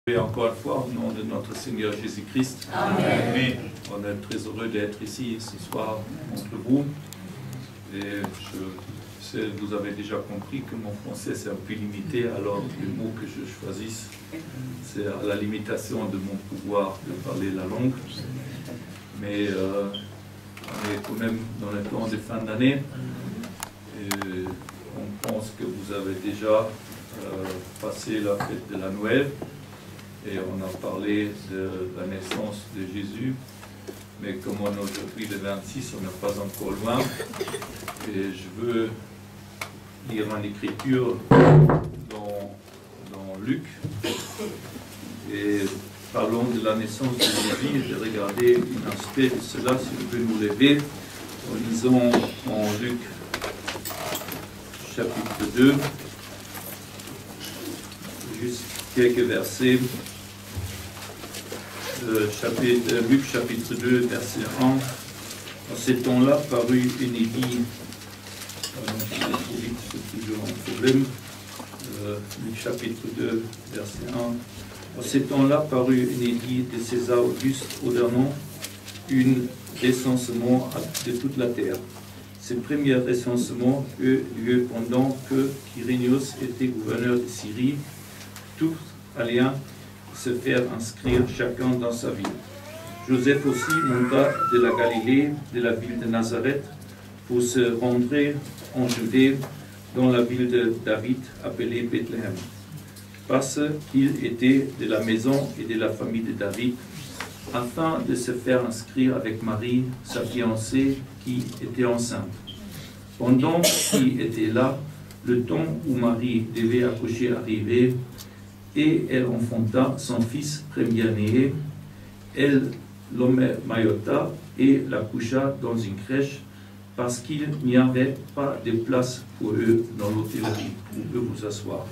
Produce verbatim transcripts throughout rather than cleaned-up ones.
Et encore une fois, au nom de notre Seigneur Jésus-Christ, Amen. On est très heureux d'être ici ce soir entre vous. Et je sais, vous avez déjà compris que mon français c'est un peu limité, alors les mots que je choisisse, c'est à la limitation de mon pouvoir de parler la langue. Mais euh, on est quand même dans le temps de fin d'année. Et on pense que vous avez déjà euh, passé la fête de la Noël. Et on a parlé de la naissance de Jésus, mais comme on est aujourd'hui le vingt-six, on n'est pas encore loin. Et je veux lire une écriture dans, dans Luc. Et parlons de la naissance de Jésus. Je vais regarder un aspect de cela, si vous pouvez nous lever. En lisant en Luc chapitre deux, juste quelques versets. Euh, chapitre, euh, Luc chapitre deux, verset un. En ces temps-là parut une édit, c'est toujours un problème. Euh, Luc chapitre deux, verset un. En ces temps-là parut une édit de César Auguste ordonnant un recensement de toute la terre. Ce premier recensement eut lieu pendant que Quirinius était gouverneur de Syrie. Tous allaient se faire inscrire chacun dans sa ville. Joseph aussi monta de la Galilée, de la ville de Nazareth, pour se rendre en Judée, dans la ville de David, appelée Bethléem, parce qu'il était de la maison et de la famille de David, afin de se faire inscrire avec Marie, sa fiancée, qui était enceinte. Pendant qu'il était là, le temps où Marie devait accoucher arrivait, et elle enfanta son fils premier-né. Elle l'emmaillota et la coucha dans une crèche, parce qu'il n'y avait pas de place pour eux dans l'hôtellerie. Vous pouvez vous asseoir.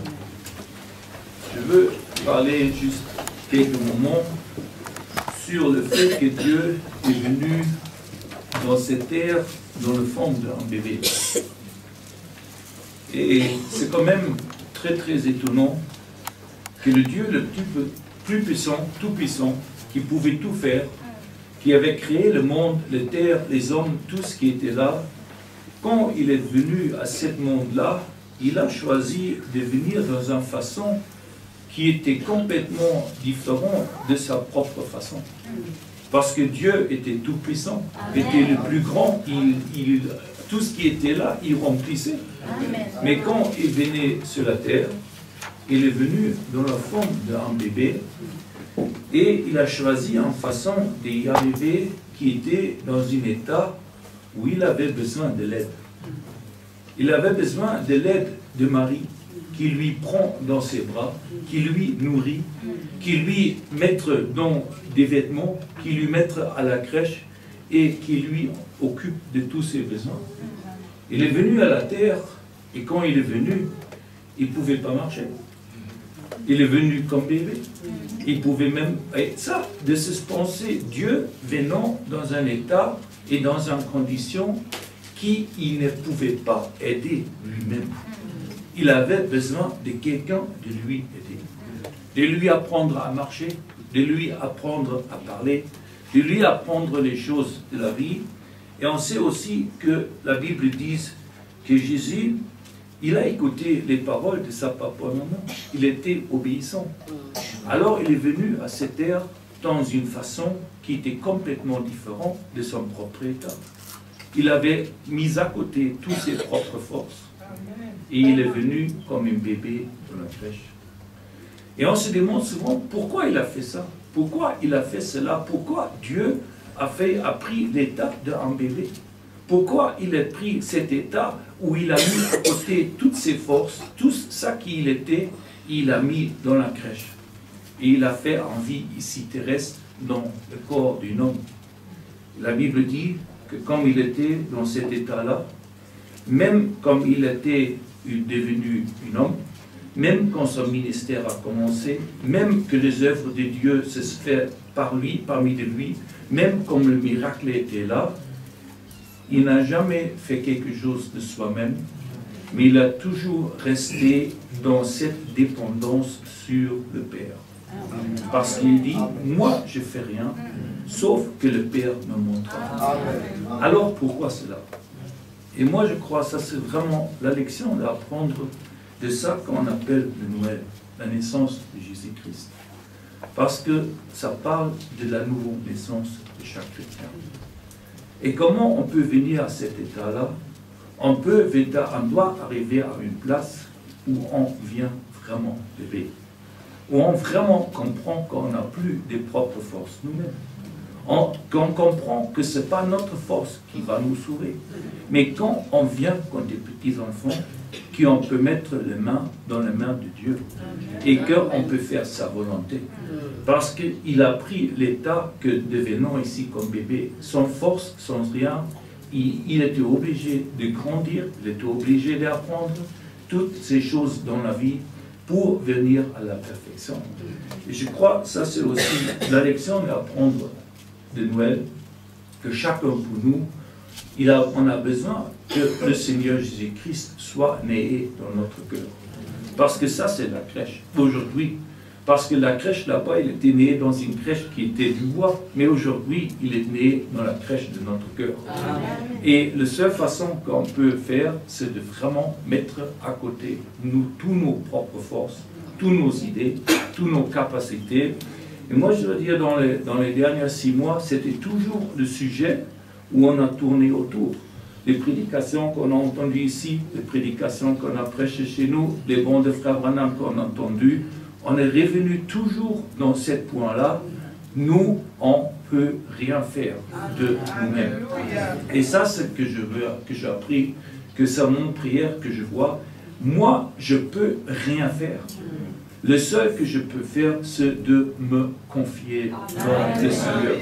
Je veux parler juste quelques moments sur le fait que Dieu est venu dans cette terre dans le forme d'un bébé. Et c'est quand même très très étonnant que le Dieu le plus, plus puissant, tout puissant, qui pouvait tout faire, qui avait créé le monde, les terres, les hommes, tout ce qui était là, quand il est venu à ce monde-là, il a choisi de venir dans une façon qui était complètement différente de sa propre façon. Parce que Dieu était tout puissant, était le plus grand, il, il, tout ce qui était là, il remplissait. Amen. Mais quand il venait sur la terre, il est venu dans la forme d'un bébé et il a choisi une façon d'y arriver qui était dans un état où il avait besoin de l'aide. Il avait besoin de l'aide de Marie qui lui prend dans ses bras, qui lui nourrit, qui lui met dans des vêtements, qui lui met à la crèche et qui lui occupe de tous ses besoins. Il est venu à la terre et quand il est venu, il ne pouvait pas marcher. Il est venu comme bébé. Il pouvait même... Et ça, de se penser Dieu venant dans un état et dans une condition qui il ne pouvait pas aider lui-même. Il avait besoin de quelqu'un de lui aider. De lui apprendre à marcher, de lui apprendre à parler, de lui apprendre les choses de la vie. Et on sait aussi que la Bible dit que Jésus... il a écouté les paroles de sa papa et maman. Il était obéissant. Alors il est venu à cette terre dans une façon qui était complètement différente de son propre état. Il avait mis à côté toutes ses propres forces. Et il est venu comme un bébé dans la crèche. Et on se demande souvent pourquoi il a fait ça. Pourquoi il a fait cela. Pourquoi Dieu a, fait, a pris l'état d'un bébé. Pourquoi il a pris cet état où il a mis à côté toutes ses forces, tout ça qu'il était, il a mis dans la crèche. Et il a fait en vie ici terrestre dans le corps d'un homme. La Bible dit que comme il était dans cet état-là, même comme il était devenu un homme, même quand son ministère a commencé, même que les œuvres de Dieu se faisaient par lui, parmi de lui, même comme le miracle était là, il n'a jamais fait quelque chose de soi-même, mais il a toujours resté dans cette dépendance sur le Père. Parce qu'il dit, moi je fais rien, sauf que le Père me montrera. Alors pourquoi cela? Et moi je crois que ça c'est vraiment la leçon d'apprendre de ça qu'on appelle le Noël, la naissance de Jésus-Christ. Parce que ça parle de la nouvelle naissance de chaque chrétien. Et comment on peut venir à cet état-là? On peut, on doit arriver à une place où on vient vraiment bébé. Où on vraiment comprend qu'on n'a plus des propres forces nous-mêmes. On, qu'on comprend que ce n'est pas notre force qui va nous sauver. Mais quand on vient comme des petits-enfants, qu'on peut mettre les mains dans les mains de Dieu et qu'on peut faire sa volonté. Parce qu'il a pris l'état que devenant ici comme bébé, sans force, sans rien, il, il était obligé de grandir, il était obligé d'apprendre toutes ces choses dans la vie pour venir à la perfection. Et je crois que ça c'est aussi la leçon d'apprendre de Noël, que chacun pour nous, il a, on a besoin que le Seigneur Jésus-Christ soit né dans notre cœur. Parce que ça, c'est la crèche, aujourd'hui. Parce que la crèche là-bas, il était né dans une crèche qui était du bois, mais aujourd'hui, il est né dans la crèche de notre cœur. Et la seule façon qu'on peut faire, c'est de vraiment mettre à côté nous, tous nos propres forces, toutes nos idées, toutes nos capacités. Et moi, je veux dire, dans les, dans les derniers six mois, c'était toujours le sujet où on a tourné autour. Les prédications qu'on a entendues ici, les prédications qu'on a prêchées chez nous, les bons de Frère Branham qu'on a entendus, on est revenu toujours dans ce point-là. Nous, on ne peut rien faire de nous-mêmes. Et ça, c'est ce que je veux, que j'ai appris, que c'est mon prière que je vois. Moi, je ne peux rien faire. Le seul que je peux faire, c'est de me confier dans le Seigneur.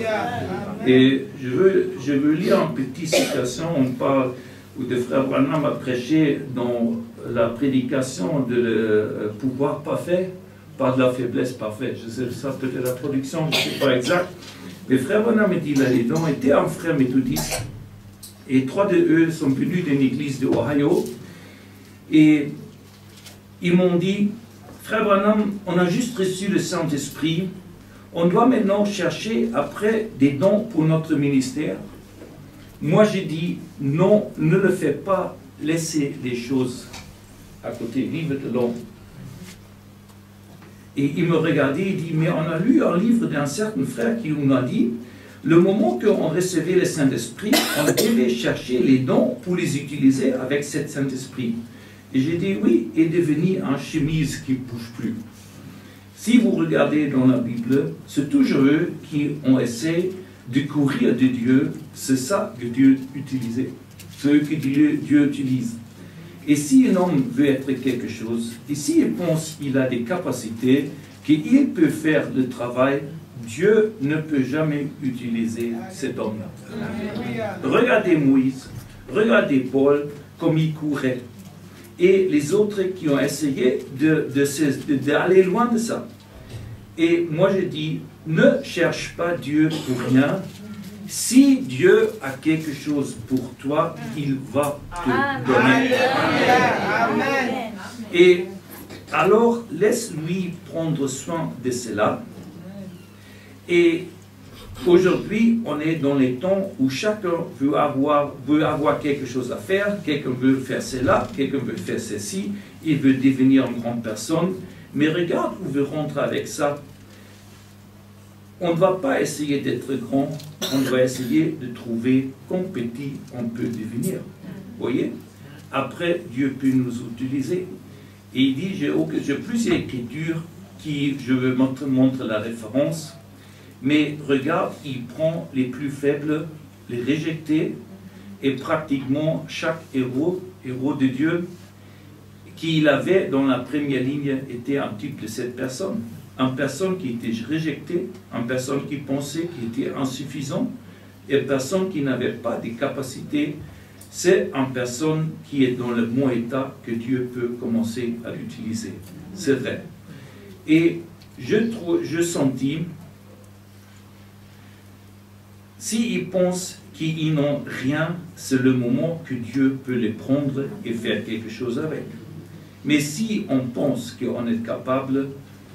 Et je veux, je veux lire une petite citation. On parle, où le frère Branham a prêché dans la prédication de le pouvoir parfait, pas de la faiblesse parfaite. Je sais ça, peut-être la traduction, je ne sais pas exact. Le frère Branham dit là-dedans, était un frère méthodiste. Et trois de eux sont venus d'une église de Ohio. Et ils m'ont dit, Frère Branham, on a juste reçu le Saint-Esprit. On doit maintenant chercher après des dons pour notre ministère. Moi, j'ai dit, non, ne le fais pas. Laissez les choses à côté. Vive de l'homme. Et il me regardait et dit, mais on a lu un livre d'un certain frère qui nous a dit, le moment qu'on recevait le Saint-Esprit, on devait chercher les dons pour les utiliser avec ce Saint-Esprit. Et j'ai dit oui, et devenir un chemise qui ne bouge plus. Si vous regardez dans la Bible, c'est toujours eux qui ont essayé de courir de Dieu. C'est ça que Dieu utilise. C'est eux que Dieu, Dieu utilise. Et si un homme veut être quelque chose, et s'il pense qu'il a des capacités, qu'il peut faire le travail, Dieu ne peut jamais utiliser cet homme-là. Regardez Moïse, regardez Paul, comme il courait. Et les autres qui ont essayé d'aller loin de ça. Et moi je dis, ne cherche pas Dieu pour rien. Si Dieu a quelque chose pour toi, il va te donner. Amen. Et alors, laisse-lui prendre soin de cela. Et aujourd'hui, on est dans les temps où chacun veut avoir, veut avoir quelque chose à faire, quelqu'un veut faire cela, quelqu'un veut faire ceci, il veut devenir une grande personne, mais regarde où veut rentrer avec ça. On ne va pas essayer d'être grand, on va essayer de trouver combien petit on peut devenir. Vous voyez? Après, Dieu peut nous utiliser. Et il dit, j'ai plusieurs écritures qui, je veux montrer, montrer la référence. Mais regarde, il prend les plus faibles, les rejetés, et pratiquement chaque héros, héros de Dieu, qu'il avait dans la première ligne était un type de cette personne. Une personne qui était rejetée, une personne qui pensait qu'il était insuffisant, et une personne qui n'avait pas de capacités. C'est une personne qui est dans le bon état que Dieu peut commencer à l'utiliser. C'est vrai. Et je, trouve, je sentis, s'ils pensent qu'ils n'ont rien, c'est le moment que Dieu peut les prendre et faire quelque chose avec. Mais si on pense qu'on est capable,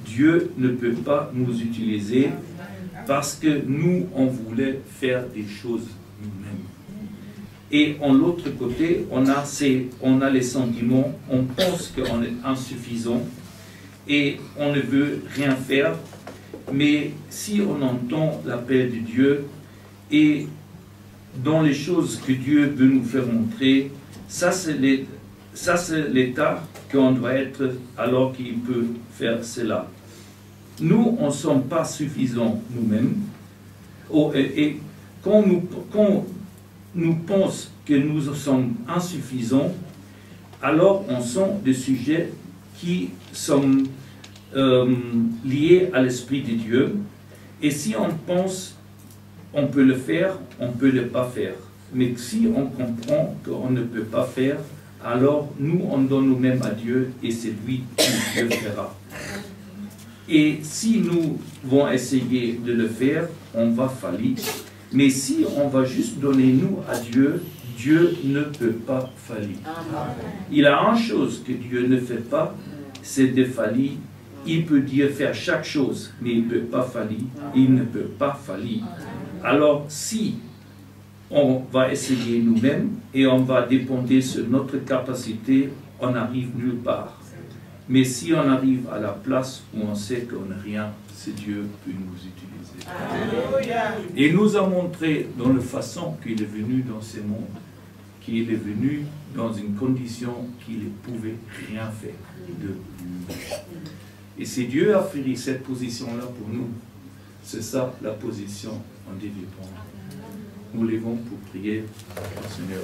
Dieu ne peut pas nous utiliser parce que nous, on voulait faire des choses nous-mêmes. Et en l'autre côté, on a, ces, on a les sentiments, on pense qu'on est insuffisant et on ne veut rien faire. Mais si on entend l'appel de Dieu et dans les choses que Dieu veut nous faire montrer, ça c'est l'état qu'on doit être alors qu'il peut faire cela. Nous, on ne sommes pas suffisants nous-mêmes. Oh, et, et quand nous, quand nous pensons que nous sommes insuffisants, alors on sent des sujets qui sont euh, liés à l'Esprit de Dieu. Et si on pense on peut le faire, on ne peut le pas faire. Mais si on comprend qu'on ne peut pas faire, alors nous, on donne nous-mêmes à Dieu et c'est lui qui le fera. Et si nous vont essayer de le faire, on va faillir. Mais si on va juste donner nous à Dieu, Dieu ne peut pas faillir. Il a une chose que Dieu ne fait pas, c'est de faillir. Il peut dire faire chaque chose, mais il ne peut pas faillir. Il ne peut pas faillir. Alors, si on va essayer nous-mêmes et on va dépendre sur notre capacité, on n'arrive nulle part. Mais si on arrive à la place où on sait qu'on n'a rien, c'est Dieu qui peut nous utiliser. Alléluia. Et il nous a montré dans la façon qu'il est venu dans ce monde, qu'il est venu dans une condition qu'il ne pouvait rien faire de lui. Et si Dieu a fait cette position-là pour nous, c'est ça la position en développement. Nous levons pour prier au Seigneur.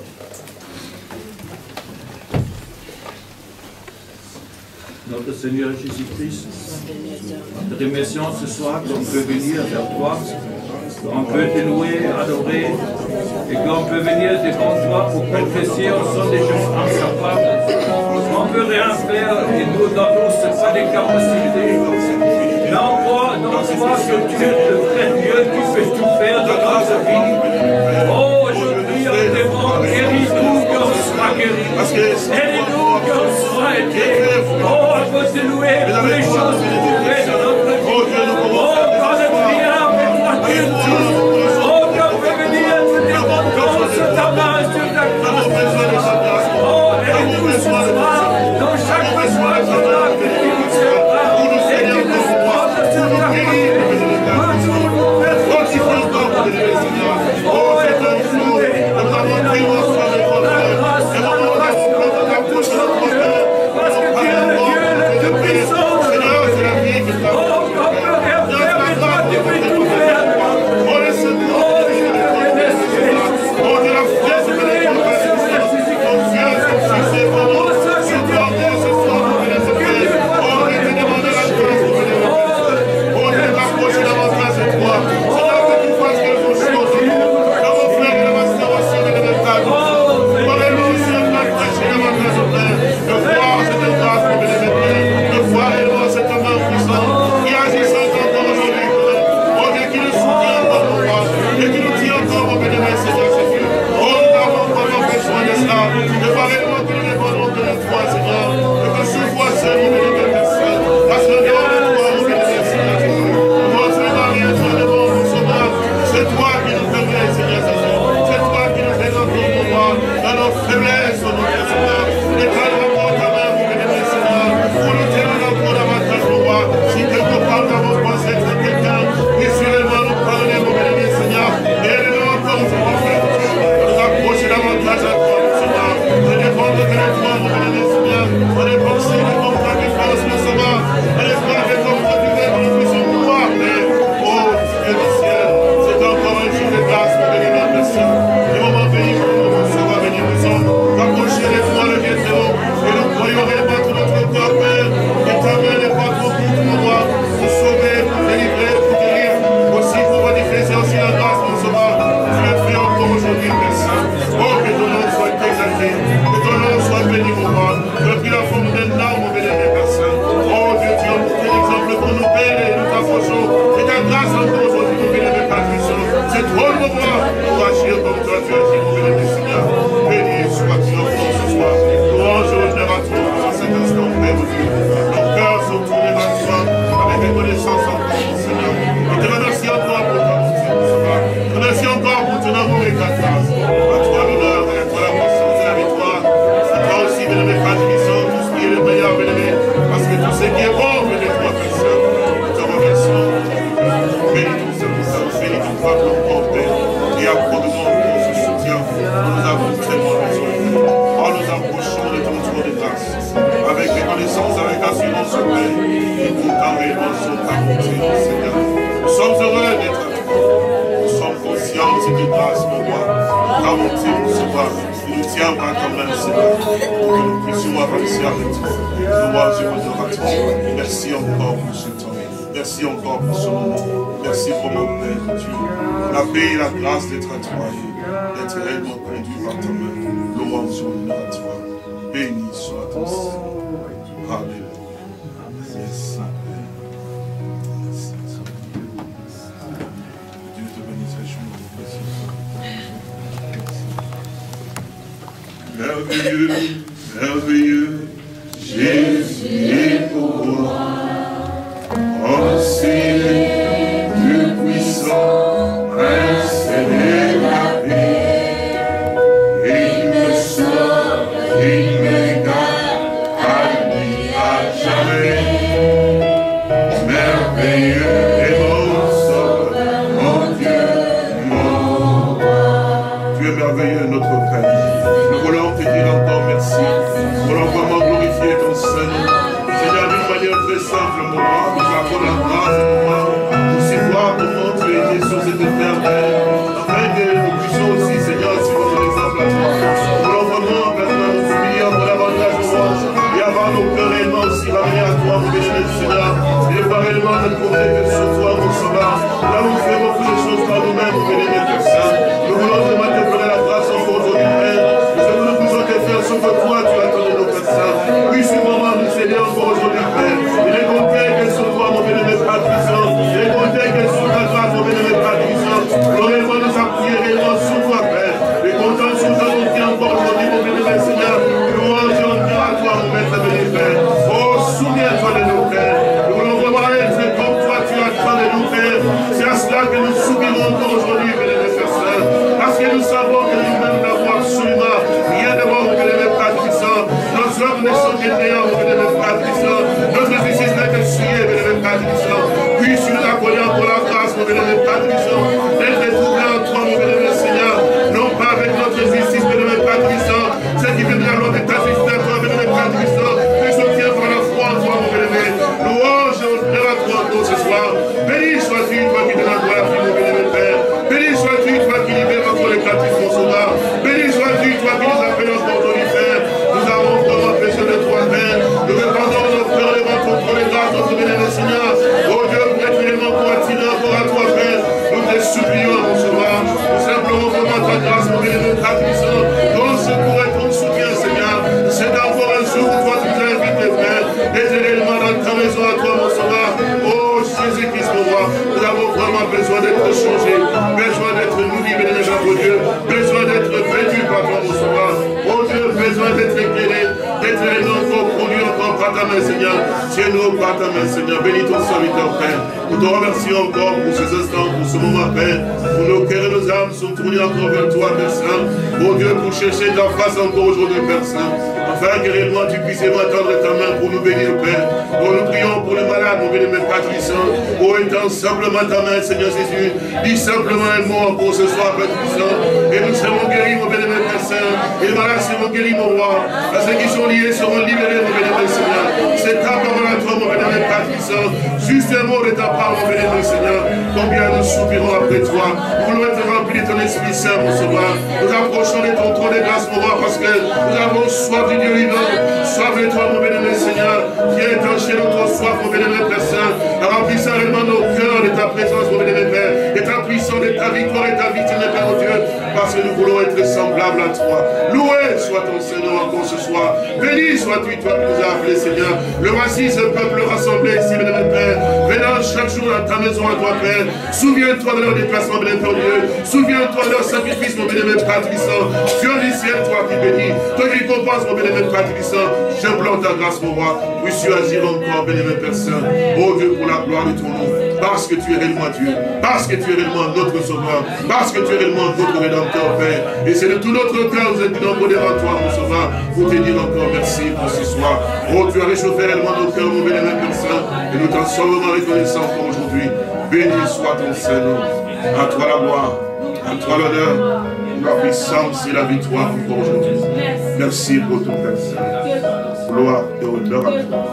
Notre Seigneur Jésus-Christ, nous te remercions ce soir qu'on peut venir vers toi, qu'on peut te louer, adorer, et qu'on peut venir devant toi pour confesser au son des choses incapables. On ne peut rien faire et nous n'avons pas des capacités. Mais on croit dans toi que tu es le vrai Dieu qui peut tout faire dans notre vie. Oh, aujourd'hui, on te demande, guéris-nous qu'on soit guéris. Aidez-nous qu'on soit aidés. Oh, on peut te louer pour les choses que tu fais dans notre vie. Oh, quand le prière, mais toi tu es tout. Oh, qu'on peut venir te demander sur ta main, sur ta grâce. Oh, aide-nous ce soir, dans chaque besoin qu'on a, que tu nous seras. Et tu nous portes sur ta vie. Oh, aide-nous la grâce, la grâce, parce que tu es le Dieu le plus puissant. toi. Tu nous tiens par ta main, Seigneur, pour que nous puissions avancer avec toi. Louange et honneur à toi. Merci encore pour ce temps. Merci encore pour ce moment. Merci pour mon Père, Dieu. La paix et la grâce d'être à toi et d'être réellement conduit par ta main. Louange et honneur à toi. Béni soit ton Seigneur. Alléluia. Merci, Père. Merci, Seigneur. Dieu te bénisse richement. Merveilleux, merveilleux, Jésus est pour moi. Oh, c'est le puissant, Prince de la paix. Il me sauve, il me garde, à lui à jamais. Merveilleux et mon sauveur, mon Dieu, mon roi. Tu es merveilleux, notre Père. Nous voulons te dire encore merci. Nous voulons vraiment glorifier ton Seigneur. Seigneur, d'une manière très simple, mon roi, nous avons la grâce et le droit pour si voir comment tu es sur cette terre belle, afin que nous puissions aussi, Seigneur, suivre ton exemple à toi. Nous voulons vraiment, maintenant, nous humilier encore davantage de toi et avoir nos cœurs réellement aussi ramenés à toi, mon béni, Seigneur, et voir réellement notre côté que sur toi, mon sauveur. Là où nous faisons beaucoup de choses par nous-mêmes, mon béni, Père Saint, nous voulons vraiment te donner la grâce encore aujourd'hui, Père. Nous avons nous pouvons te faire ce que toi, tu as donné nos Père Saint. Oui, ce moment, nous cédons encore aujourd'hui, Père. Il est compté qu'elle soit toi, mon béni, Père puissant. Il est compté qu'elle soit ta grâce, mon béni, Père puissant. Nous réellement nous appuyer réellement sur toi, Père. Et content sur toi, nous qui encore aujourd'hui, mon béni, Seigneur. Louange et honneur à toi, mon maître béni, Père. Oh, souviens-toi de nous, Père. Nous voulons vraiment être comme toi, tu as tant de nous, Père. C'est à cela que nous soubirons encore aujourd'hui, béni, Père Saint. Parce que nous savons que nous-mêmes n'avons absolument rien de bon, mon béni, Père puissant. Nos hommes ne sont que néants, mon béni, Père puissant. Notre justice n'est que souillée, béni, Père puissant. Puisses-tu nous accorder pour la grâce, mon béni, Père puissant. D'être troublé en toi, mon béni, Seigneur. Non pas avec notre justice, béni, Père puissant. Ce qui viendra lors de ta justice à toi, béni, Père puissant. Que je tiens par la foi en toi, mon béni. Louange et honneur à toi encore ce soir. Béni sois-tu, toi qui donnes la gloire, mon béni, Père. Béni sois-tu, toi qui libères encore les captifs, mon sauveur. Béni sois-tu, toi qui nous appelles encore aujourd'hui, Père. Nous avons vraiment besoin de toi, Père. Nous répandons nos cœurs devant ton trône de grâce, notre béni, Seigneur. Oh Dieu, pour être vraiment pour attirer encore à toi, Père. Nous te supplions, mon sauveur. Nous implorons vraiment ta grâce, mon béni, Père puissant. Ton secours et ton soutien, Seigneur. C'est encore un jour où toi tu nous invites, Père. Éternellement dans ta maison à toi, mon sauveur. Oh Jésus-Christ, mon roi. Nous avons vraiment besoin d'être changés. Besoin d'être nourris, béni, notre Dieu. Besoin d'être vêtus par toi, mon sauveur. Oh Dieu, besoin d'être éclairé. D'être encore produit encore par ta main, Seigneur. Tiens-nous par ta main, Seigneur. Bénis ton serviteur, Père. Nous te remercions encore pour ces instants, pour ce moment, Père. Pour nos cœurs et nos âmes sont tournés encore vers toi, Père Saint. Oh Dieu, pour chercher ta face encore aujourd'hui, Père Saint. Afin que réellement tu puisses m'attendre ta main pour nous bénir, Père. Oh, nous prions pour les malades, mon bénémoine Père puissant. Oh, étends simplement ta main, Seigneur Jésus. Dis simplement un mot pour ce soir, Père puissant. Et nous serons guéris, mon bénémoine Père Saint. Et les malades seront guéris, mon roi. À ceux qui sont liés seront libérés, mon bénémoine Seigneur. C'est ta parole à toi, mon bénémoine Père puissant. Juste un mot de ta part, mon bénémoine Seigneur. Combien nous soupirons après toi. Nous voulons être remplis de ton Esprit Saint, mon sauveur. Nous approchons de ton trône de grâce, mon roi, parce que nous avons soif du Dieu vivant. Soif de toi, mon bénémoine Seigneur. Qui est étanché notre soif, mon bénémoine Père Saint. Remplissant réellement nos cœurs de ta présence, mon bénémoine Père. Et ta puissance, de ta victoire et ta victime, Père, mon Dieu. Parce que nous voulons être semblables à toi. Loué soit ton Seigneur encore ce soir. Béni sois-tu, toi qui nous as appelés, Seigneur. Le voici ce peuple rassemblé ici, bénémoine Père. Venant chaque jour dans ta maison à toi, Père. Souviens-toi de leur déplacement, bénémoine Dieu. Souviens-toi de leur sacrifice, mon bénémoine Père puissant. Dieu du ciel, toi qui bénis. Toi qui compenses, mon bénémoine Père puissant. J'implore ta grâce, mon roi. Puisses-tu agir encore, bénémoine Père Saint. Oh Dieu, pour la gloire de ton nom. Parce que tu es réellement Dieu. Parce que tu es réellement notre sauveur. Parce que tu es réellement notre rédempteur, Père. Et c'est de tout notre cœur que nous êtes devant toi, mon sauveur, pour te dire encore merci pour ce soir. Oh, tu as réchauffé réellement nos cœurs, mon bénémoine Père Saint. Et nous t'en sommes vraiment reconnaissants pour aujourd'hui. Béni soit ton Seigneur. À toi la gloire. À toi l'honneur. La puissance et la victoire pour aujourd'hui. Merci pour ton Père Saint. Gloire et honneur à toi.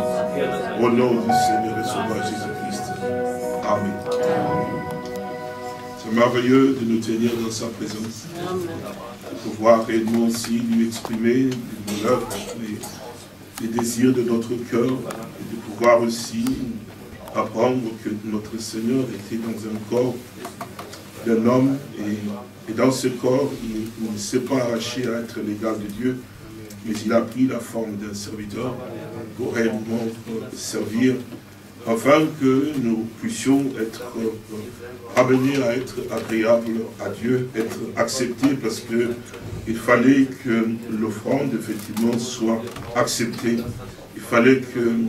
Au nom du Seigneur et Sauveur Jésus-Christ. Amen. C'est merveilleux de nous tenir dans sa présence. De pouvoir réellement aussi lui exprimer nos œuvres, les, les désirs de notre cœur, et de pouvoir aussi apprendre que notre Seigneur était dans un corps d'un homme, et, et dans ce corps, il, il ne s'est pas arraché à être l'égal de Dieu, mais il a pris la forme d'un serviteur pour réellement servir, afin que nous puissions être amenés à être agréables à Dieu, être acceptés, parce que il fallait que l'offrande, effectivement, soit acceptée. Il fallait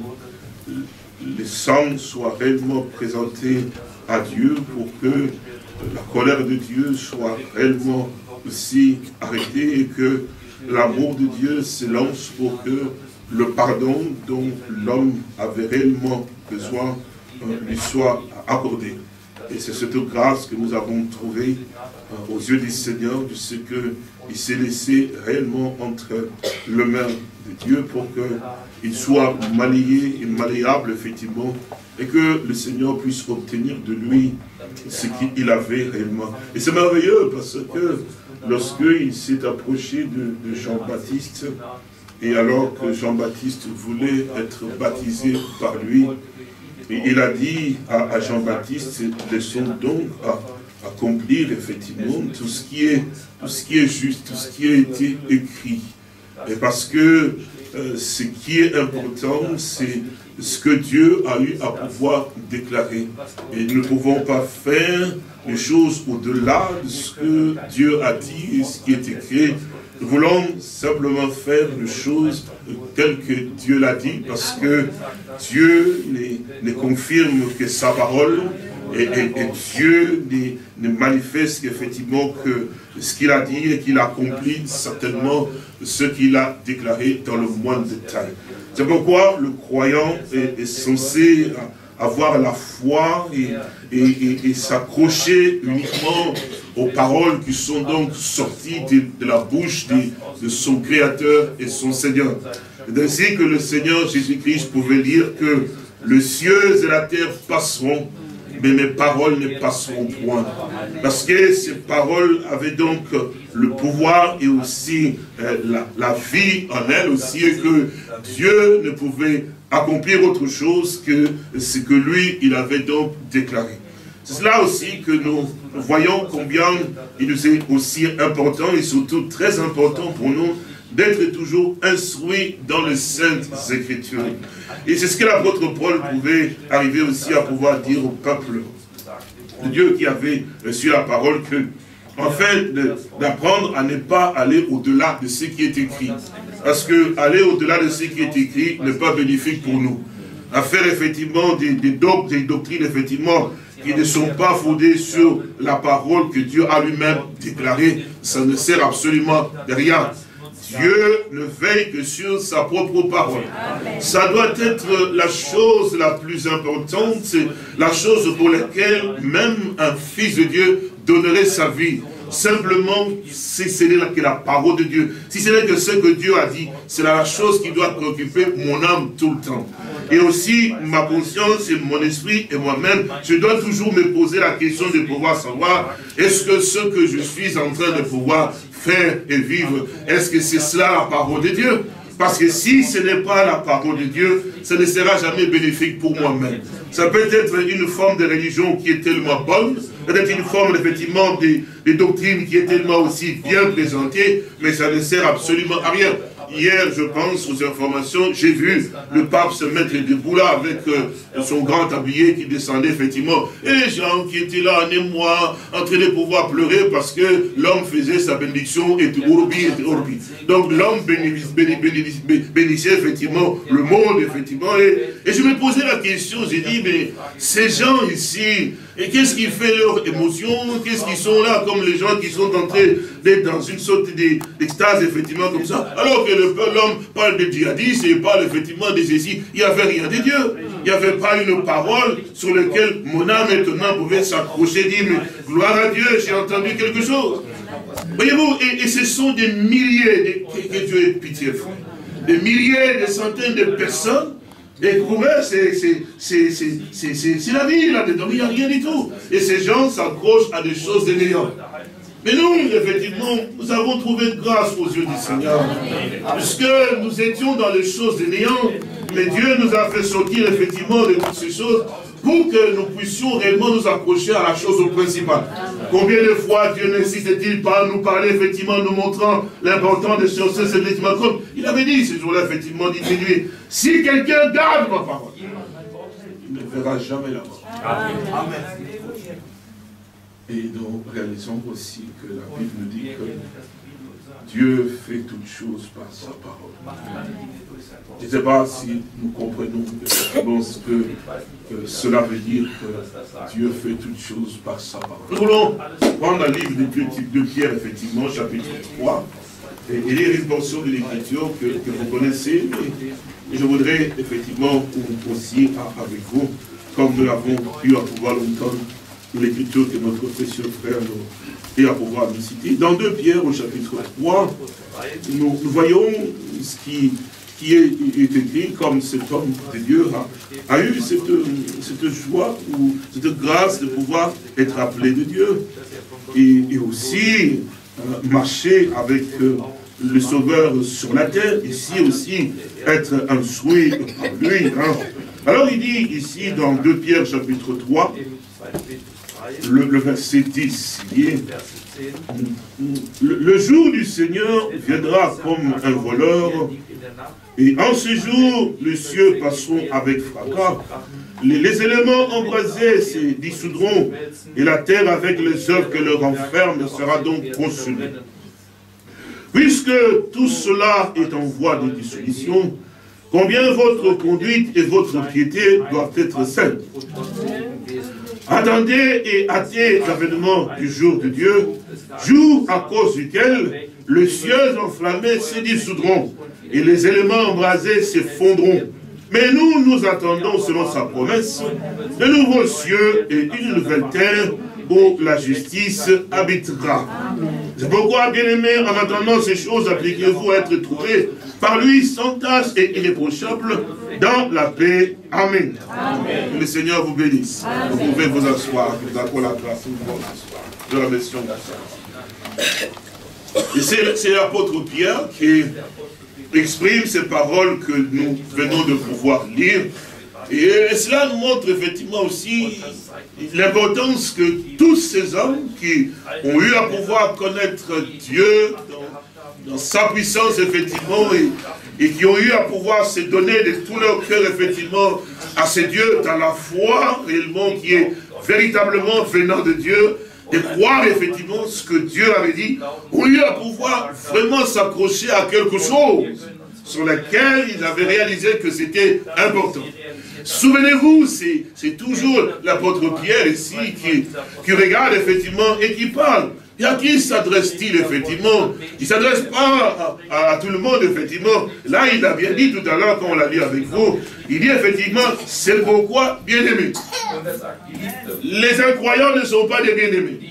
que les sang soit réellement présenté à Dieu pour que la colère de Dieu soit réellement aussi arrêtée et que l'amour de Dieu s'élance pour que le pardon dont l'homme avait réellement besoin euh, lui soit accordé. Et c'est cette grâce que nous avons trouvée euh, aux yeux du Seigneur, de ce qu'il s'est laissé réellement entre les mains de Dieu pour qu'il soit malayé et malléable, effectivement, et que le Seigneur puisse obtenir de lui ce qu'il avait réellement. Et c'est merveilleux parce que lorsqu'il s'est approché de, de Jean-Baptiste, et alors que Jean-Baptiste voulait être baptisé par lui, et il a dit à, à Jean-Baptiste, laissons donc à, accomplir effectivement tout ce qui est, tout ce qui est juste, tout ce qui a été écrit. Et parce que euh, ce qui est important, c'est ce que Dieu a eu à pouvoir déclarer. Et nous ne pouvons pas faire les choses au-delà de ce que Dieu a dit et ce qui est écrit. Nous voulons simplement faire les choses telles que Dieu l'a dit, parce que Dieu ne confirme que sa parole, et, et, et Dieu ne, ne manifeste qu'effectivement que ce qu'il a dit et qu'il accomplit certainement ce qu'il a déclaré dans le moindre détail. C'est pourquoi le croyant est, est censé avoir la foi et, et, et, et s'accrocher uniquement aux paroles qui sont donc sorties de, de la bouche de, de son Créateur et son Seigneur. C'est ainsi que le Seigneur Jésus-Christ pouvait dire que les cieux et la terre passeront, mais mes paroles ne passeront point. Parce que ces paroles avaient donc le pouvoir et aussi euh, la, la vie en elles aussi, et que Dieu ne pouvait accomplir autre chose que ce que lui, il avait donc déclaré. C'est cela aussi que nous voyons combien il nous est aussi important et surtout très important pour nous d'être toujours instruits dans les Saintes Écritures. Et c'est ce que l'apôtre Paul pouvait arriver aussi à pouvoir dire au peuple de Dieu qui avait reçu la parole, que en fait d'apprendre à ne pas aller au-delà de ce qui est écrit. Parce que aller au-delà de ce qui est écrit n'est pas bénéfique pour nous. À faire effectivement des, des, doc, des doctrines effectivement qui ne sont pas fondées sur la parole que Dieu a lui-même déclarée, ça ne sert absolument de rien. Dieu ne veille que sur sa propre parole. Amen. Ça doit être la chose la plus importante, la chose pour laquelle même un fils de Dieu donnerait sa vie. Simplement, si ce n'est que la parole de Dieu, si ce n'est que ce que Dieu a dit, c'est la chose qui doit préoccuper mon âme tout le temps. Et aussi, ma conscience et mon esprit et moi-même, je dois toujours me poser la question de pouvoir savoir, est-ce que ce que je suis en train de pouvoir faire et vivre, est-ce que c'est cela la parole de Dieu? Parce que si ce n'est pas la parole de Dieu, ça ne sera jamais bénéfique pour moi-même. Ça peut être une forme de religion qui est tellement bonne, peut-être une forme effectivement de, de doctrine qui est tellement aussi bien présentée, mais ça ne sert absolument à rien. Hier, je pense, aux informations, j'ai vu le pape se mettre debout là avec euh, son grand tablier qui descendait effectivement. Et les gens qui étaient là en émoi, en train de pouvoir pleurer parce que l'homme faisait sa bénédiction et Urbi et Urbi. Donc l'homme bénissait effectivement le monde, effectivement. Et, et je me posais la question, j'ai dit, mais ces gens ici, et qu'est-ce qui fait leur émotion? Qu'est-ce qu'ils sont là comme les gens qui sont en train d'être dans une sorte d'extase, effectivement, comme ça? Alors que l'homme parle de djihadistes et parle effectivement de ceci, il n'y avait rien de Dieu. Il n'y avait pas une parole sur laquelle mon âme étonnante pouvait s'accrocher et dire, mais gloire à Dieu, j'ai entendu quelque chose. Voyez-vous, et, et ce sont des milliers, de, que, que Dieu ait pitié, frère. Des milliers, des centaines de personnes Et pour eux, c'est la vie, là-dedans, il n'y a rien du tout. Et ces gens s'accrochent à des choses de néant. Mais nous, effectivement, nous avons trouvé grâce aux yeux du Seigneur. Puisque nous étions dans les choses de néant, mais Dieu nous a fait sortir, effectivement, de toutes ces choses, pour que nous puissions réellement nous accrocher à la chose principale. Combien de fois Dieu n'insiste-t-il pas à nous parler, effectivement, nous montrant l'importance de ces choses, effectivement, comme il avait dit ce jour-là, effectivement, dit nuit, si quelqu'un garde ma parole, il ne verra jamais la mort. Amen. Et nous réalisons aussi que la Bible nous dit que Dieu fait toutes choses par sa parole. Je ne sais pas si nous comprenons effectivement ce que, que cela veut dire que Dieu fait toutes choses par sa parole. Nous voulons prendre un livre de Pierre, effectivement, chapitre trois, et, et lire une portion de l'écriture que, que vous connaissez. Et, et je voudrais effectivement aussi avec vous, comme nous l'avons pu à pouvoir l'entendre, l'écriture que notre précieux frère nous, et à pouvoir nous citer. Dans deux Pierre au chapitre trois, nous, nous voyons ce qui, qui est, est écrit comme cet homme de Dieu a, a eu cette, cette joie ou cette grâce de pouvoir être appelé de Dieu. Et, et aussi euh, marcher avec euh, le Sauveur sur la terre, ici aussi être instruit par lui. Hein. Alors il dit ici dans deux Pierre chapitre trois, Le, le verset dix, il dit, le, le jour du Seigneur viendra comme un voleur, et en ce jour, les cieux passeront avec fracas, les, les éléments embrasés se dissoudront, et la terre avec les œuvres que leur renferme sera donc consumée. Puisque tout cela est en voie de dissolution, combien votre conduite et votre piété doivent être saintes. Attendez et hâtez l'avènement du jour de Dieu, jour à cause duquel les cieux enflammés se dissoudront et les éléments embrasés se fondront. Mais nous, nous attendons, selon sa promesse, de nouveaux cieux et une nouvelle terre où la justice habitera. C'est pourquoi, bien-aimés, en attendant ces choses, appliquez-vous à être trouvés par lui sans tache et irréprochable dans la paix. Amen. Amen. Que le Seigneur vous bénisse. Amen. Vous pouvez vous asseoir. Nous avons la grâce de vous asseoir. De la mission. Et c'est l'apôtre Pierre qui exprime ces paroles que nous venons de pouvoir lire. Et cela nous montre effectivement aussi l'importance que tous ces hommes qui ont eu à pouvoir connaître Dieu dans, dans sa puissance, effectivement, et, et qui ont eu à pouvoir se donner de tout leur cœur, effectivement, à ce Dieu dans la foi, réellement, qui est véritablement venant de Dieu, de croire effectivement ce que Dieu avait dit, ont eu à pouvoir vraiment s'accrocher à quelque chose sur lequel ils avaient réalisé que c'était important. Souvenez-vous, c'est toujours l'apôtre Pierre ici qui, qui regarde effectivement et qui parle. Et à qui s'adresse-t-il effectivement? Il ne s'adresse pas à, à, à tout le monde effectivement. Là, il a bien dit tout à l'heure quand on l'a lu avec vous. Il dit effectivement, c'est pourquoi bien-aimés. Les incroyants ne sont pas des bien-aimés.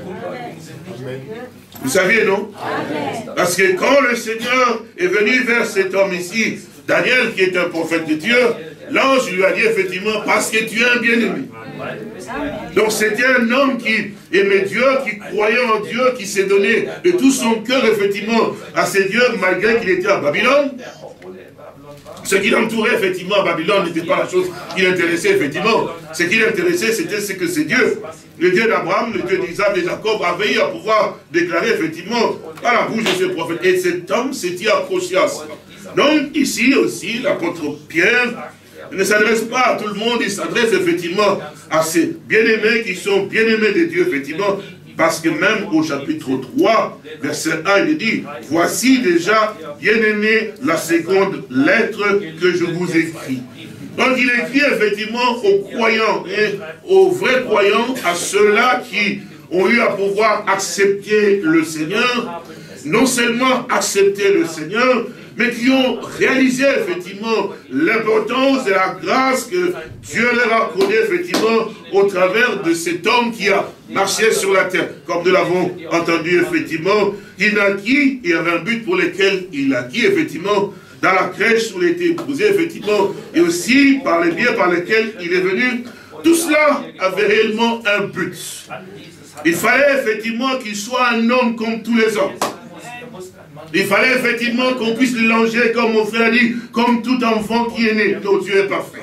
Vous saviez, non? Parce que quand le Seigneur est venu vers cet homme ici, Daniel qui est un prophète de Dieu, l'ange lui a dit effectivement, parce que tu es un bien-aimé. Donc c'était un homme qui aimait Dieu, qui croyait en Dieu, qui s'est donné de tout son cœur effectivement à ses dieux, malgré qu'il était à Babylone. Ce qui l'entourait effectivement à Babylone n'était pas la chose qui l'intéressait effectivement. Ce qui l'intéressait, c'était ce que c'est Dieu. Le Dieu d'Abraham, le Dieu d'Isaac, de Jacob, avait eu à pouvoir déclarer effectivement à la bouche de ses prophètes. Et cet homme s'était accroché à ça. Donc ici aussi, l'apôtre Pierre ne s'adresse pas à tout le monde, il s'adresse effectivement à ces bien-aimés qui sont bien-aimés de Dieu, effectivement, parce que même au chapitre trois, verset un, il dit, « Voici déjà, bien-aimés, la seconde lettre que je vous écris. » Donc il écrit effectivement aux croyants, et aux vrais croyants, à ceux-là qui ont eu à pouvoir accepter le Seigneur, non seulement accepter le Seigneur, mais qui ont réalisé effectivement l'importance de la grâce que Dieu leur a accordée effectivement au travers de cet homme qui a marché sur la terre. Comme nous l'avons entendu effectivement, il naquit, il y avait un but pour lequel il naquit effectivement, dans la crèche où il a été épousé, effectivement, et aussi par les biens par lesquels il est venu, tout cela avait réellement un but. Il fallait effectivement qu'il soit un homme comme tous les hommes. Il fallait effectivement qu'on puisse le longer, comme mon frère a dit, comme tout enfant qui est né, dont Dieu est parfait.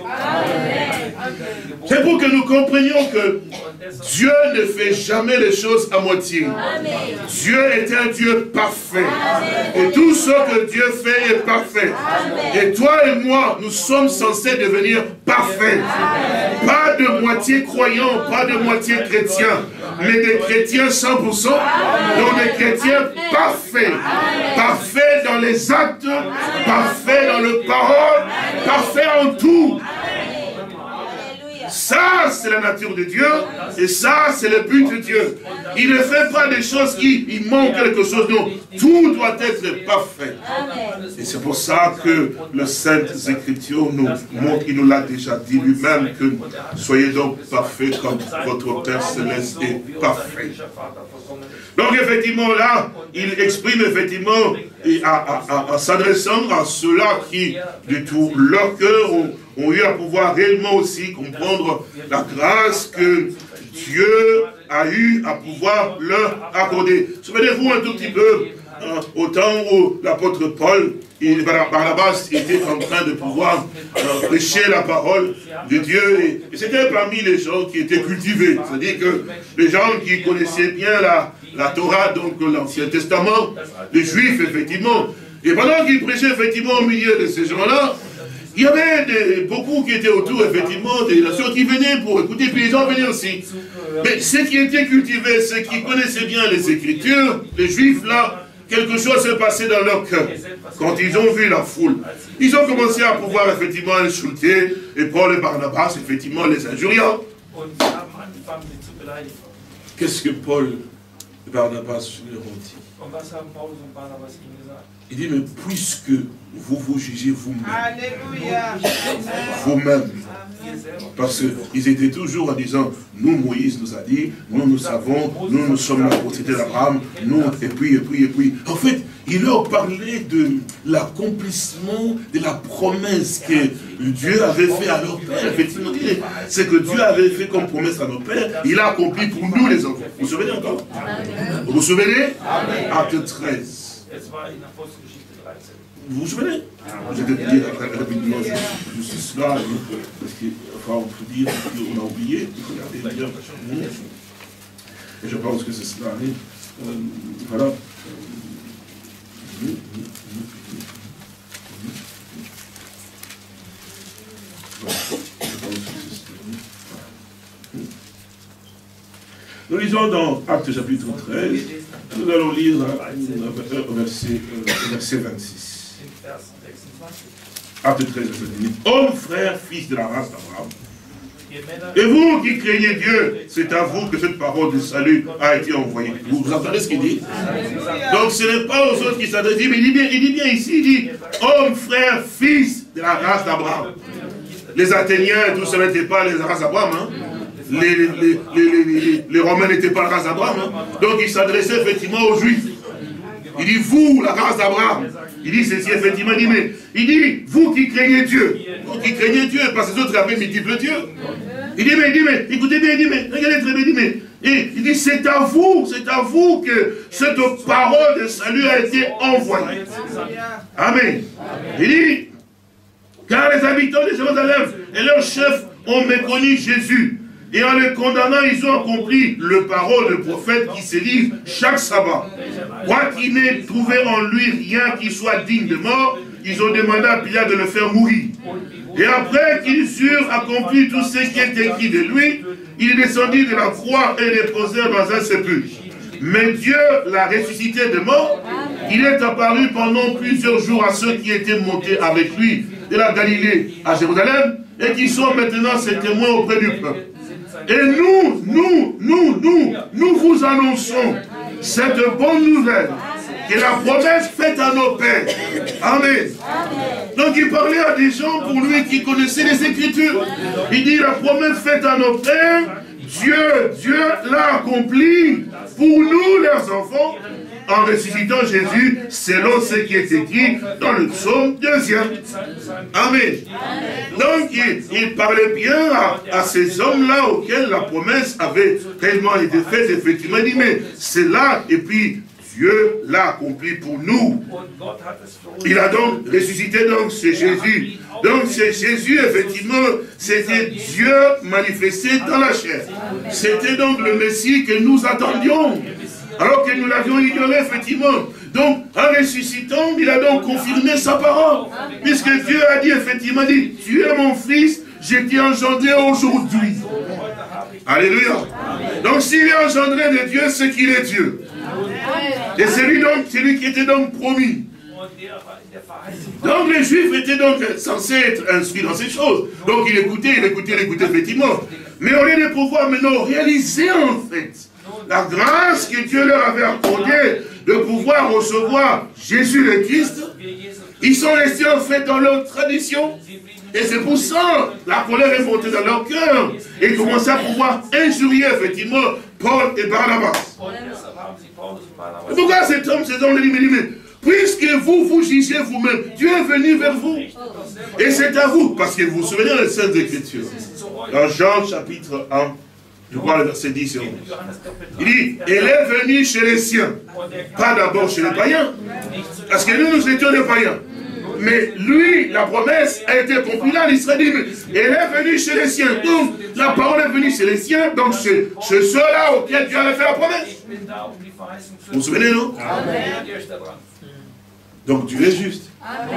C'est pour que nous comprenions que Dieu ne fait jamais les choses à moitié. Dieu est un Dieu parfait. Et tout ce que Dieu fait est parfait. Et toi et moi, nous sommes censés devenir parfaits. Pas de moitié croyants, pas de moitié chrétiens, mais des chrétiens cent pour cent, donc des chrétiens parfaits. Parfaits dans les actes, parfaits dans les paroles, parfaits en tout. Ça, c'est la nature de Dieu, et ça, c'est le but de Dieu. Il ne fait pas des choses qui il manque quelque chose, non. Tout doit être parfait. Et c'est pour ça que le Sainte Écriture nous montre, il nous l'a déjà dit lui-même, que soyez donc parfaits comme votre Père Céleste est parfait. Donc effectivement là, il exprime effectivement, en s'adressant à ceux-là qui, de tout leur cœur, ont, ont eu à pouvoir réellement aussi comprendre la grâce que Dieu a eu à pouvoir leur accorder. Souvenez-vous un tout petit peu, hein, au temps où l'apôtre Paul et Barnabas étaient en train de pouvoir euh, prêcher la parole de Dieu. Et, et c'était parmi les gens qui étaient cultivés. C'est-à-dire que les gens qui connaissaient bien la, la Torah, donc l'Ancien Testament, les Juifs, effectivement. Et pendant qu'ils prêchaient, effectivement, au milieu de ces gens-là, il y avait des, beaucoup qui étaient autour, effectivement, des nations qui venaient pour écouter, puis les gens venaient aussi. Mais ceux qui étaient cultivés, ceux qui connaissaient bien les Écritures, les Juifs, là, quelque chose s'est passé dans leur cœur. Quand ils ont vu la foule, ils ont commencé à pouvoir, effectivement, insulter, et Paul et Barnabas, effectivement, les injuriant. Qu'est-ce que Paul et Barnabas leur ont dit? Il dit, mais puisque vous vous jugez vous-même, vous-même, parce qu'ils étaient toujours en disant, nous, Moïse nous a dit, nous, nous savons, nous, nous sommes la propriété d'Abraham, nous, et puis, et puis, et puis. En fait, il leur parlait de l'accomplissement de la promesse que Dieu avait fait à leur père. Effectivement, c'est que Dieu avait fait comme promesse à nos pères, il a accompli pour nous les enfants. Vous vous souvenez encore? Vous vous souvenez? Acte treize. Vous vous souvenez? Je vais te dire rapidement juste cela, parce qu'on peut dire qu'on a oublié. Regardez bien. Et je pense que c'est cela. Euh, voilà. Nous lisons dans Acte chapitre treize, nous allons lire au verset, verset vingt-six. Acte treize, verset vingt-six. Hommes, frères, fils de la race d'Abraham, et vous qui craignez Dieu, c'est à vous que cette parole de salut a été envoyée. Vous, vous entendez ce qu'il dit? Donc ce n'est pas aux autres qui s'adressent, mais il dit bien, il dit bien ici, il dit hommes, frères, fils de la race d'Abraham. Les Athéniens, tout ça n'était pas les races d'Abraham, hein? Les, les, les, les, les, les Romains n'étaient pas la race d'Abraham. Hein? Donc il s'adressait effectivement aux Juifs. Il dit, vous, la race d'Abraham. Il dit ceci, effectivement, il dit, mais, il dit, vous qui craignez Dieu. Vous qui craignez Dieu, parce que les autres avaient multiple Dieu. Il dit, mais, il dit, mais, écoutez bien, il dit, mais, regardez très bien, il dit, mais, et, il dit, c'est à vous, c'est à vous que cette parole de salut a été envoyée. Amen. Il dit, car les habitants de Jérusalem et leurs chefs ont méconnu Jésus. Et en le condamnant, ils ont accompli le parole de prophète qui se livre chaque sabbat. Quoiqu'il n'ait trouvé en lui rien qui soit digne de mort, ils ont demandé à Pilate de le faire mourir. Et après qu'ils eurent accompli tout ce qui est écrit de lui, il est descendu de la croix et les posèrent dans un sépulcre. Mais Dieu l'a ressuscité de mort. Il est apparu pendant plusieurs jours à ceux qui étaient montés avec lui de la Galilée à Jérusalem et qui sont maintenant ses témoins auprès du peuple. Et nous, nous, nous, nous, nous vous annonçons cette bonne nouvelle, que la promesse faite à nos pères. Amen. Donc il parlait à des gens pour lui qui connaissaient les Écritures. Il dit la promesse faite à nos pères, Dieu, Dieu l'a accomplie pour nous, leurs enfants, en ressuscitant Jésus, selon ce qui est écrit dans le psaume deuxième. Amen. Donc, il, il parlait bien à, à ces hommes-là auxquels la promesse avait réellement été faite, effectivement. Il dit, mais c'est là, et puis Dieu l'a accompli pour nous. Il a donc ressuscité, donc c'est Jésus. Donc c'est Jésus, effectivement, c'était Dieu manifesté dans la chair. C'était donc le Messie que nous attendions, alors que nous l'avions ignoré, effectivement. Donc, en ressuscitant, il a donc confirmé sa parole. Puisque Dieu a dit, effectivement, dit, tu es mon fils, je t'ai engendré aujourd'hui. Alléluia. Donc, s'il est engendré de Dieu, c'est qu'il est Dieu. Et c'est lui donc, c'est lui qui était donc promis. Donc les Juifs étaient donc censés être instruits dans ces choses. Donc il écoutait, il écoutait, il écoutait effectivement. Mais au lieu de pouvoir maintenant réaliser en fait la grâce que Dieu leur avait accordée de pouvoir recevoir Jésus le Christ, ils sont restés en fait dans leur tradition. Et c'est pour ça la colère est montée dans leur cœur. Et ils commençaient à pouvoir injurier effectivement Paul et Barnabas. Et pourquoi cet homme, cet homme, il dit, mais puisque vous, vous jugez vous-même, Dieu est venu vers vous. Et c'est à vous, parce que vous vous souvenez des Saintes Écritures. Dans Jean chapitre un, je crois le verset dix et onze. Il dit, elle est venue chez les siens, pas d'abord chez les païens. Parce que nous, nous étions des païens. Mais lui, la promesse a été accomplie là, l'Israël. Elle est venue chez les siens. Donc, la parole est venue chez les siens. Donc, c'est ceux-là auxquels Dieu avait fait la promesse. Vous vous souvenez, non? Donc, Dieu est juste.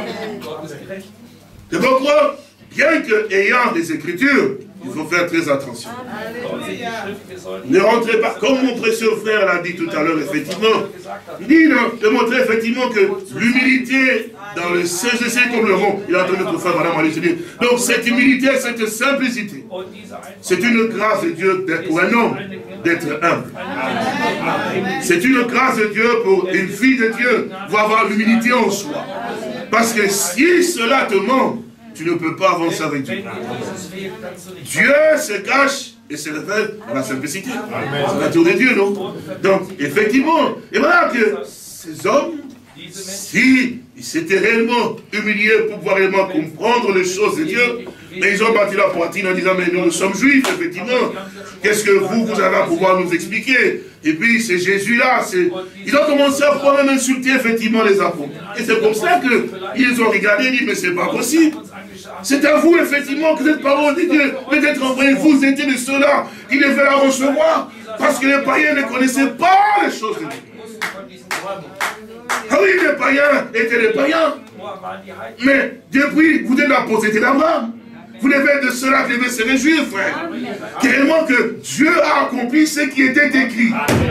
C'est pourquoi, bien que ayant des Écritures, il faut faire très attention. Ne rentrez pas, comme mon précieux frère l'a dit tout à l'heure, effectivement, il dit non, de montrer effectivement que l'humilité dans le C G C comme le rond, il a entendu notre frère, madame Alice dire. Donc cette humilité, cette simplicité, c'est une grâce de Dieu pour un homme d'être humble. C'est une grâce de Dieu pour une fille de Dieu pour avoir l'humilité en soi. Parce que si cela te manque, tu ne peux pas avancer avec Dieu. Dieu se cache et se révèle dans la simplicité. C'est la nature de Dieu, non? Donc, effectivement, et voilà que ces hommes, si ils s'étaient réellement humiliés pour pouvoir réellement comprendre les choses de Dieu, mais ils ont battu la poitrine en disant, mais nous, nous sommes juifs, effectivement. Qu'est-ce que vous, vous avez à pouvoir nous expliquer? Et puis, c'est Jésus-là. Ils ont commencé à pouvoir même insulter, effectivement, les apôtres. Et c'est comme ça qu'ils ont regardé et dit, mais c'est pas possible. C'est à vous, effectivement, que cette parole de Dieu peut être envoyée. Vous étiez de ceux-là qui devaient la recevoir. Parce que les païens ne connaissaient pas les choses de Dieu. Ah oui, les païens étaient les païens. Mais depuis, vous êtes la postérité d'Abraham. Vous devez être de ceux-là qui devaient se réjouir, frère. Tellement que Dieu a accompli ce qui était écrit.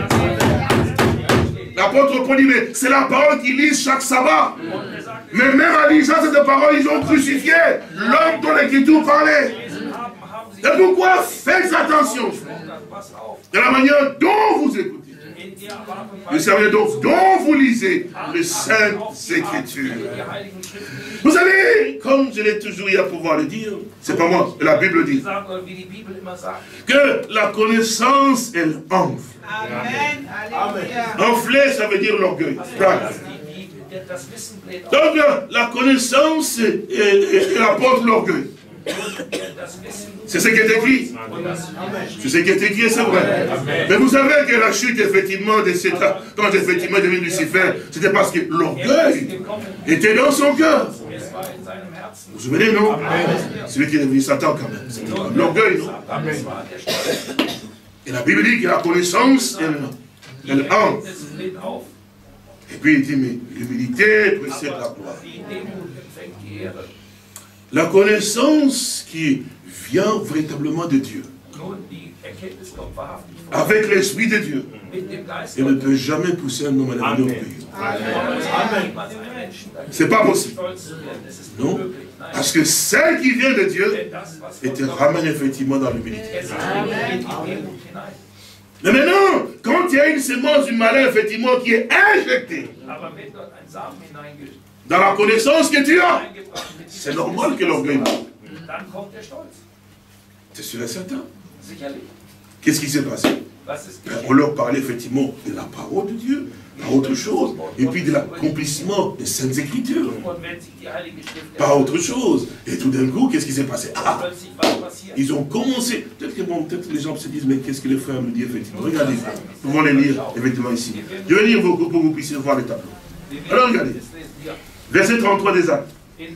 L'apôtre Paul dit, mais c'est la parole qu'ils lisent chaque sabbat. Mais même en lisant cette parole, ils ont crucifié l'homme dont l'Écriture parlait. Et pourquoi? Faites attention, frère. De la manière dont vous écoutez. Le service donc dont vous lisez les Saintes Écritures. Vous savez, comme je l'ai toujours eu à pouvoir le dire, c'est pas moi, la Bible dit que la connaissance, elle enfle. Amen. Enfler, ça veut dire l'orgueil. Donc la, la connaissance, elle, elle, elle apporte l'orgueil. C'est ce qui est écrit. C'est ce qui est écrit, c'est vrai. Mais vous savez que la chute, effectivement, de cet, quand effectivement devenu Lucifer, c'était parce que l'orgueil était dans son cœur. Vous vous souvenez, non? Celui qui est devenu Satan, quand même. C'est l'orgueil, non? Et la Bible dit que la connaissance, elle, elle entre. Et puis il dit, mais l'humilité précède la gloire. La connaissance qui vient véritablement de Dieu, avec l'Esprit de Dieu, elle ne peut jamais pousser un homme à la vie orgueilleuse. C'est pas possible. Non. Parce que celle qui vient de Dieu, elle te ramène effectivement dans l'humilité. Mais maintenant, quand il y a une semence du malin, effectivement, qui est injectée dans la connaissance que tu as, c'est normal que l'orgueil monte. C'est sûr et certain. Qu'est-ce qui s'est passé? On leur parlait effectivement de la parole de Dieu, pas autre chose, et puis de l'accomplissement des Saintes Écritures, pas autre chose. Et tout d'un coup, qu'est-ce qui s'est passé? Ah, ils ont commencé, peut-être que, bon, peut-être les gens se disent, mais qu'est-ce que le frère me dit effectivement? Regardez, nous pouvons les lire effectivement ici. Je vais lire pour que vous puissiez voir les tableaux. Alors regardez, verset trente-trois des Actes.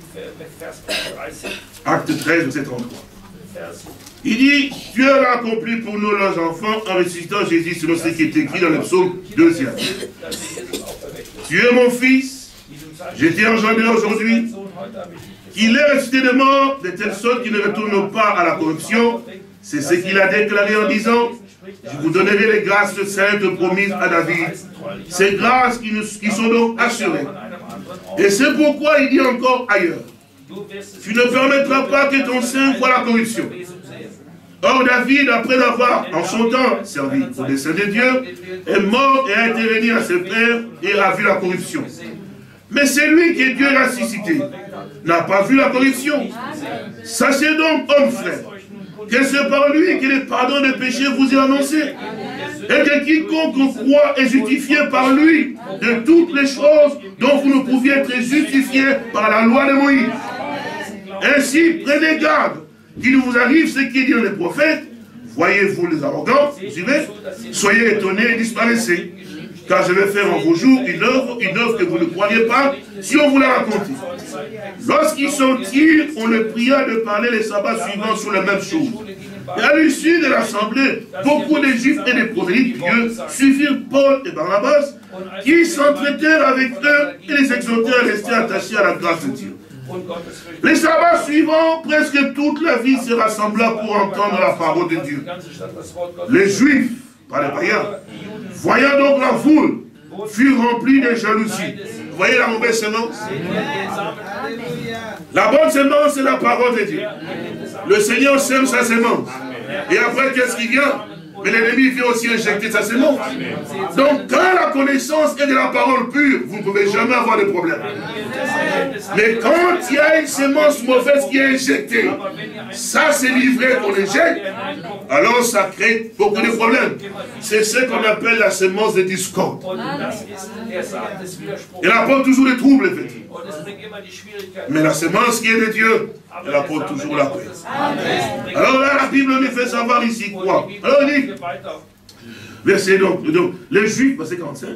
Acte treize, verset trente-trois. Il dit, Dieu l'a accompli pour nous, leurs enfants, en ressuscitant Jésus selon ce qui est écrit dans le psaume deuxième. Tu es mon fils, je t'ai engendré aujourd'hui, qu'il est ressuscité de mort, de telle sorte qu'il ne retourne pas à la corruption. C'est ce qu'il a déclaré en disant, je vous donnerai les grâces saintes promises à David. Ces grâces qui, nous, qui sont donc assurées. Et c'est pourquoi il dit encore ailleurs, tu ne permettras pas que ton sein voie la corruption. Or David, après avoir en son temps servi au dessein de Dieu, est mort et a été réuni à ses pères et a vu la corruption. Mais c'est lui que Dieu a ressuscité n'a pas vu la corruption. Sachez donc, hommes frères, que c'est par lui que le pardon des péchés vous est annoncé. Et que quiconque croit est justifié par lui de toutes les choses dont vous ne pouviez être justifiés par la loi de Moïse. Ainsi, prenez garde qu'il ne vous arrive ce qui est dit dans les prophètes. Voyez-vous les arrogants, vous suivez? Soyez étonnés et disparaissez. Car je vais faire en vos jours une œuvre, une œuvre que vous ne croyez pas, si on vous la raconte. Lorsqu'ils sortirent, on le pria de parler les sabbats suivants sur la même chose. Et à l'issue de l'assemblée, beaucoup de juifs et des prosélytes pieux suivirent Paul et Barnabas, qui s'entretèrent avec eux et les exhortèrent à rester attachés à la grâce de Dieu. Les sabbats suivants, presque toute la ville se rassembla pour entendre la parole de Dieu. Les juifs, pas les païens, voyant donc la foule, furent remplis de jalousie. Vous voyez la mauvaise semence? La bonne semence, c'est la parole de Dieu. Le Seigneur sème sa semence. Et après, qu'est-ce qui vient? Mais l'ennemi vient aussi injecter sa semence. Donc, quand la connaissance est de la parole pure, vous ne pouvez jamais avoir de problème. Mais quand il y a une semence mauvaise qui est injectée, ça c'est livré qu'on injecte, alors ça crée beaucoup de problèmes. C'est ce qu'on appelle la semence de discorde. Elle apporte toujours des troubles, effectivement. Mais la semence qui est de Dieu, elle apporte toujours la paix. Alors là, la Bible nous fait savoir ici quoi? Alors il dit, verset donc, donc les Juifs, verset quarante-cinq,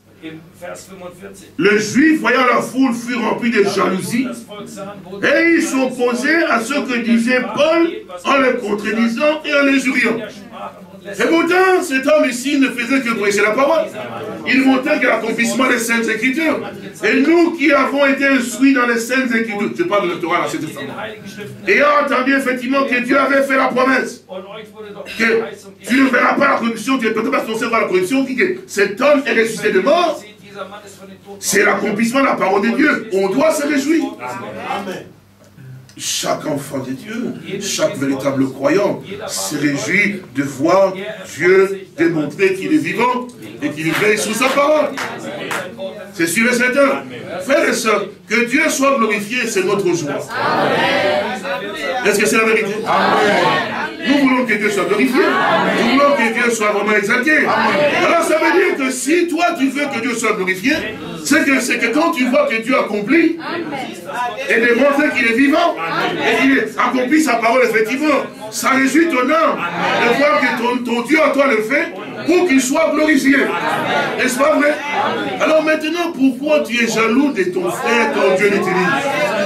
les Juifs, voyant la foule, furent remplis de jalousie et ils s'opposaient à ce que disait Paul en le contredisant et en l'injuriant. Et pourtant, cet homme ici ne faisait que prêcher la parole. Il montrait que l'accomplissement des Saintes Écritures. Et nous qui avons été instruits dans les Saintes Écritures, je parle de la Torah, c'est ça. Ayant entendu effectivement que Dieu avait fait la promesse, que tu ne verras pas la corruption, tu ne peux pas ton cerveau à la corruption, que cet homme est ressuscité de mort, c'est l'accomplissement de la parole de Dieu. On doit se réjouir. Amen. Chaque enfant de Dieu, chaque véritable croyant se réjouit de voir Dieu démontrer qu'il est vivant et qu'il veille sur sa parole. C'est sûr et certain. Frères et sœurs, que Dieu soit glorifié, c'est notre joie. Est-ce que c'est la vérité? Nous voulons que Dieu soit glorifié. Nous voulons que Dieu soit vraiment exalté. Alors ça veut dire que si toi tu veux que Dieu soit glorifié, c'est que, c'est que quand tu vois que Dieu accomplit et démontre qu'il est vivant et qu'il accomplit sa parole effectivement, ça réjouit ton âme de voir que ton, ton Dieu à toi le fait pour qu'il soit glorifié. N'est-ce pas vrai? Alors maintenant, pourquoi tu es jaloux de ton frère quand Dieu l'utilise?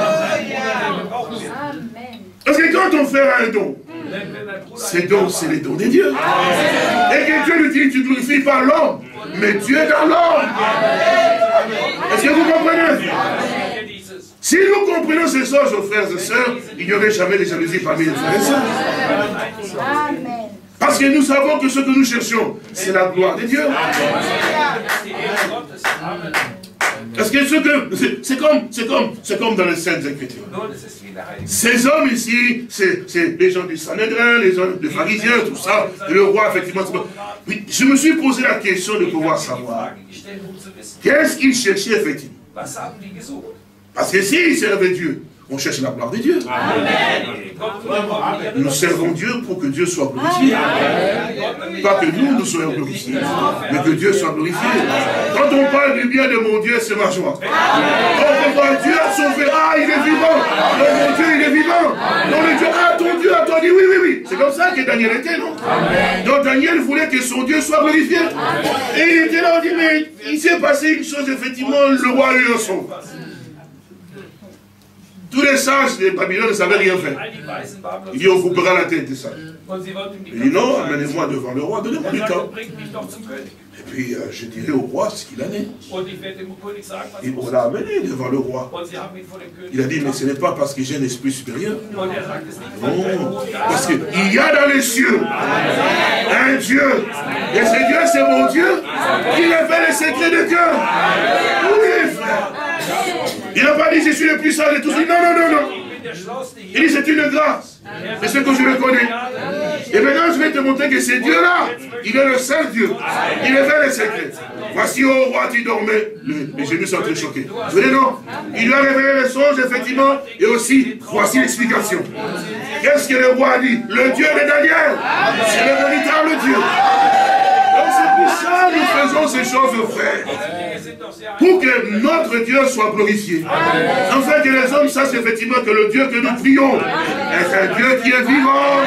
Parce que quand ton frère a un don, ces dons, c'est les dons de Dieu. Et que Dieu l'utilise, tu ne glorifies pas l'homme, mais Dieu est dans l'homme. Est-ce que vous comprenez? Si nous comprenons ces choses, aux frères et sœurs, il n'y aurait jamais de jalousie parmi les frères et sœurs. Parce que nous savons que ce que nous cherchons, c'est la gloire de Dieu. Parce que ce que c'est comme, c'est comme, c'est comme dans les Saintes Écritures. Ces hommes ici, c'est les gens du Sanhédrin, les gens des pharisiens, tout ça, et le roi, effectivement. Oui, je me suis posé la question de pouvoir savoir qu'est-ce qu'ils cherchaient effectivement. Parce que s'ils servaient Dieu, on cherche la gloire de Dieu. Amen. Nous servons Dieu pour que Dieu soit glorifié. Pas que nous, nous soyons glorifiés, mais que Dieu soit glorifié. Quand on parle du bien de mon Dieu, c'est ma joie. Quand on voit Dieu a sauvé, ah, il est vivant. Donc, mon Dieu, il est vivant. Donc, le Dieu, ah, ton Dieu a toi dit oui, oui, oui. C'est comme ça que Daniel était, non? Donc, Daniel voulait que son Dieu soit glorifié. Et il était là, on dit, mais il s'est passé une chose, effectivement, le roi a eu un son. Tous les sages de Babylone ne savaient rien faire. Il dit, on coupera la tête des sages. Il dit, non, amenez-moi devant le roi, donnez-moi du temps. Et puis, euh, je dirai au roi ce qu'il en est. Et on l'a amené devant le roi. Il a dit, mais ce n'est pas parce que j'ai un esprit supérieur. Non, parce qu'il y a dans les cieux un Dieu. Et ce Dieu, c'est mon Dieu qui révèle les secrets de Dieu. Oui, frère. Il n'a pas dit, je suis le plus sage de tous. Non, non, non, non. Il dit, c'est une grâce. C'est ce que je le connais. Et maintenant, je vais te montrer que ce Dieu-là, il est le seul Dieu. Il révèle les secrets. Voici, ô roi, tu dormais. Les génies sont très choqués. Vous voyez, non? Il lui a révélé les songes, effectivement. Et aussi, voici l'explication. Qu'est-ce que le roi a dit? Le Dieu de Daniel, c'est le véritable Dieu. Donc, c'est pour ça que nous faisons ces choses, frères. Pour que notre Dieu soit glorifié. Afin que les hommes sachent effectivement que le Dieu que nous prions est un Dieu qui est vivant.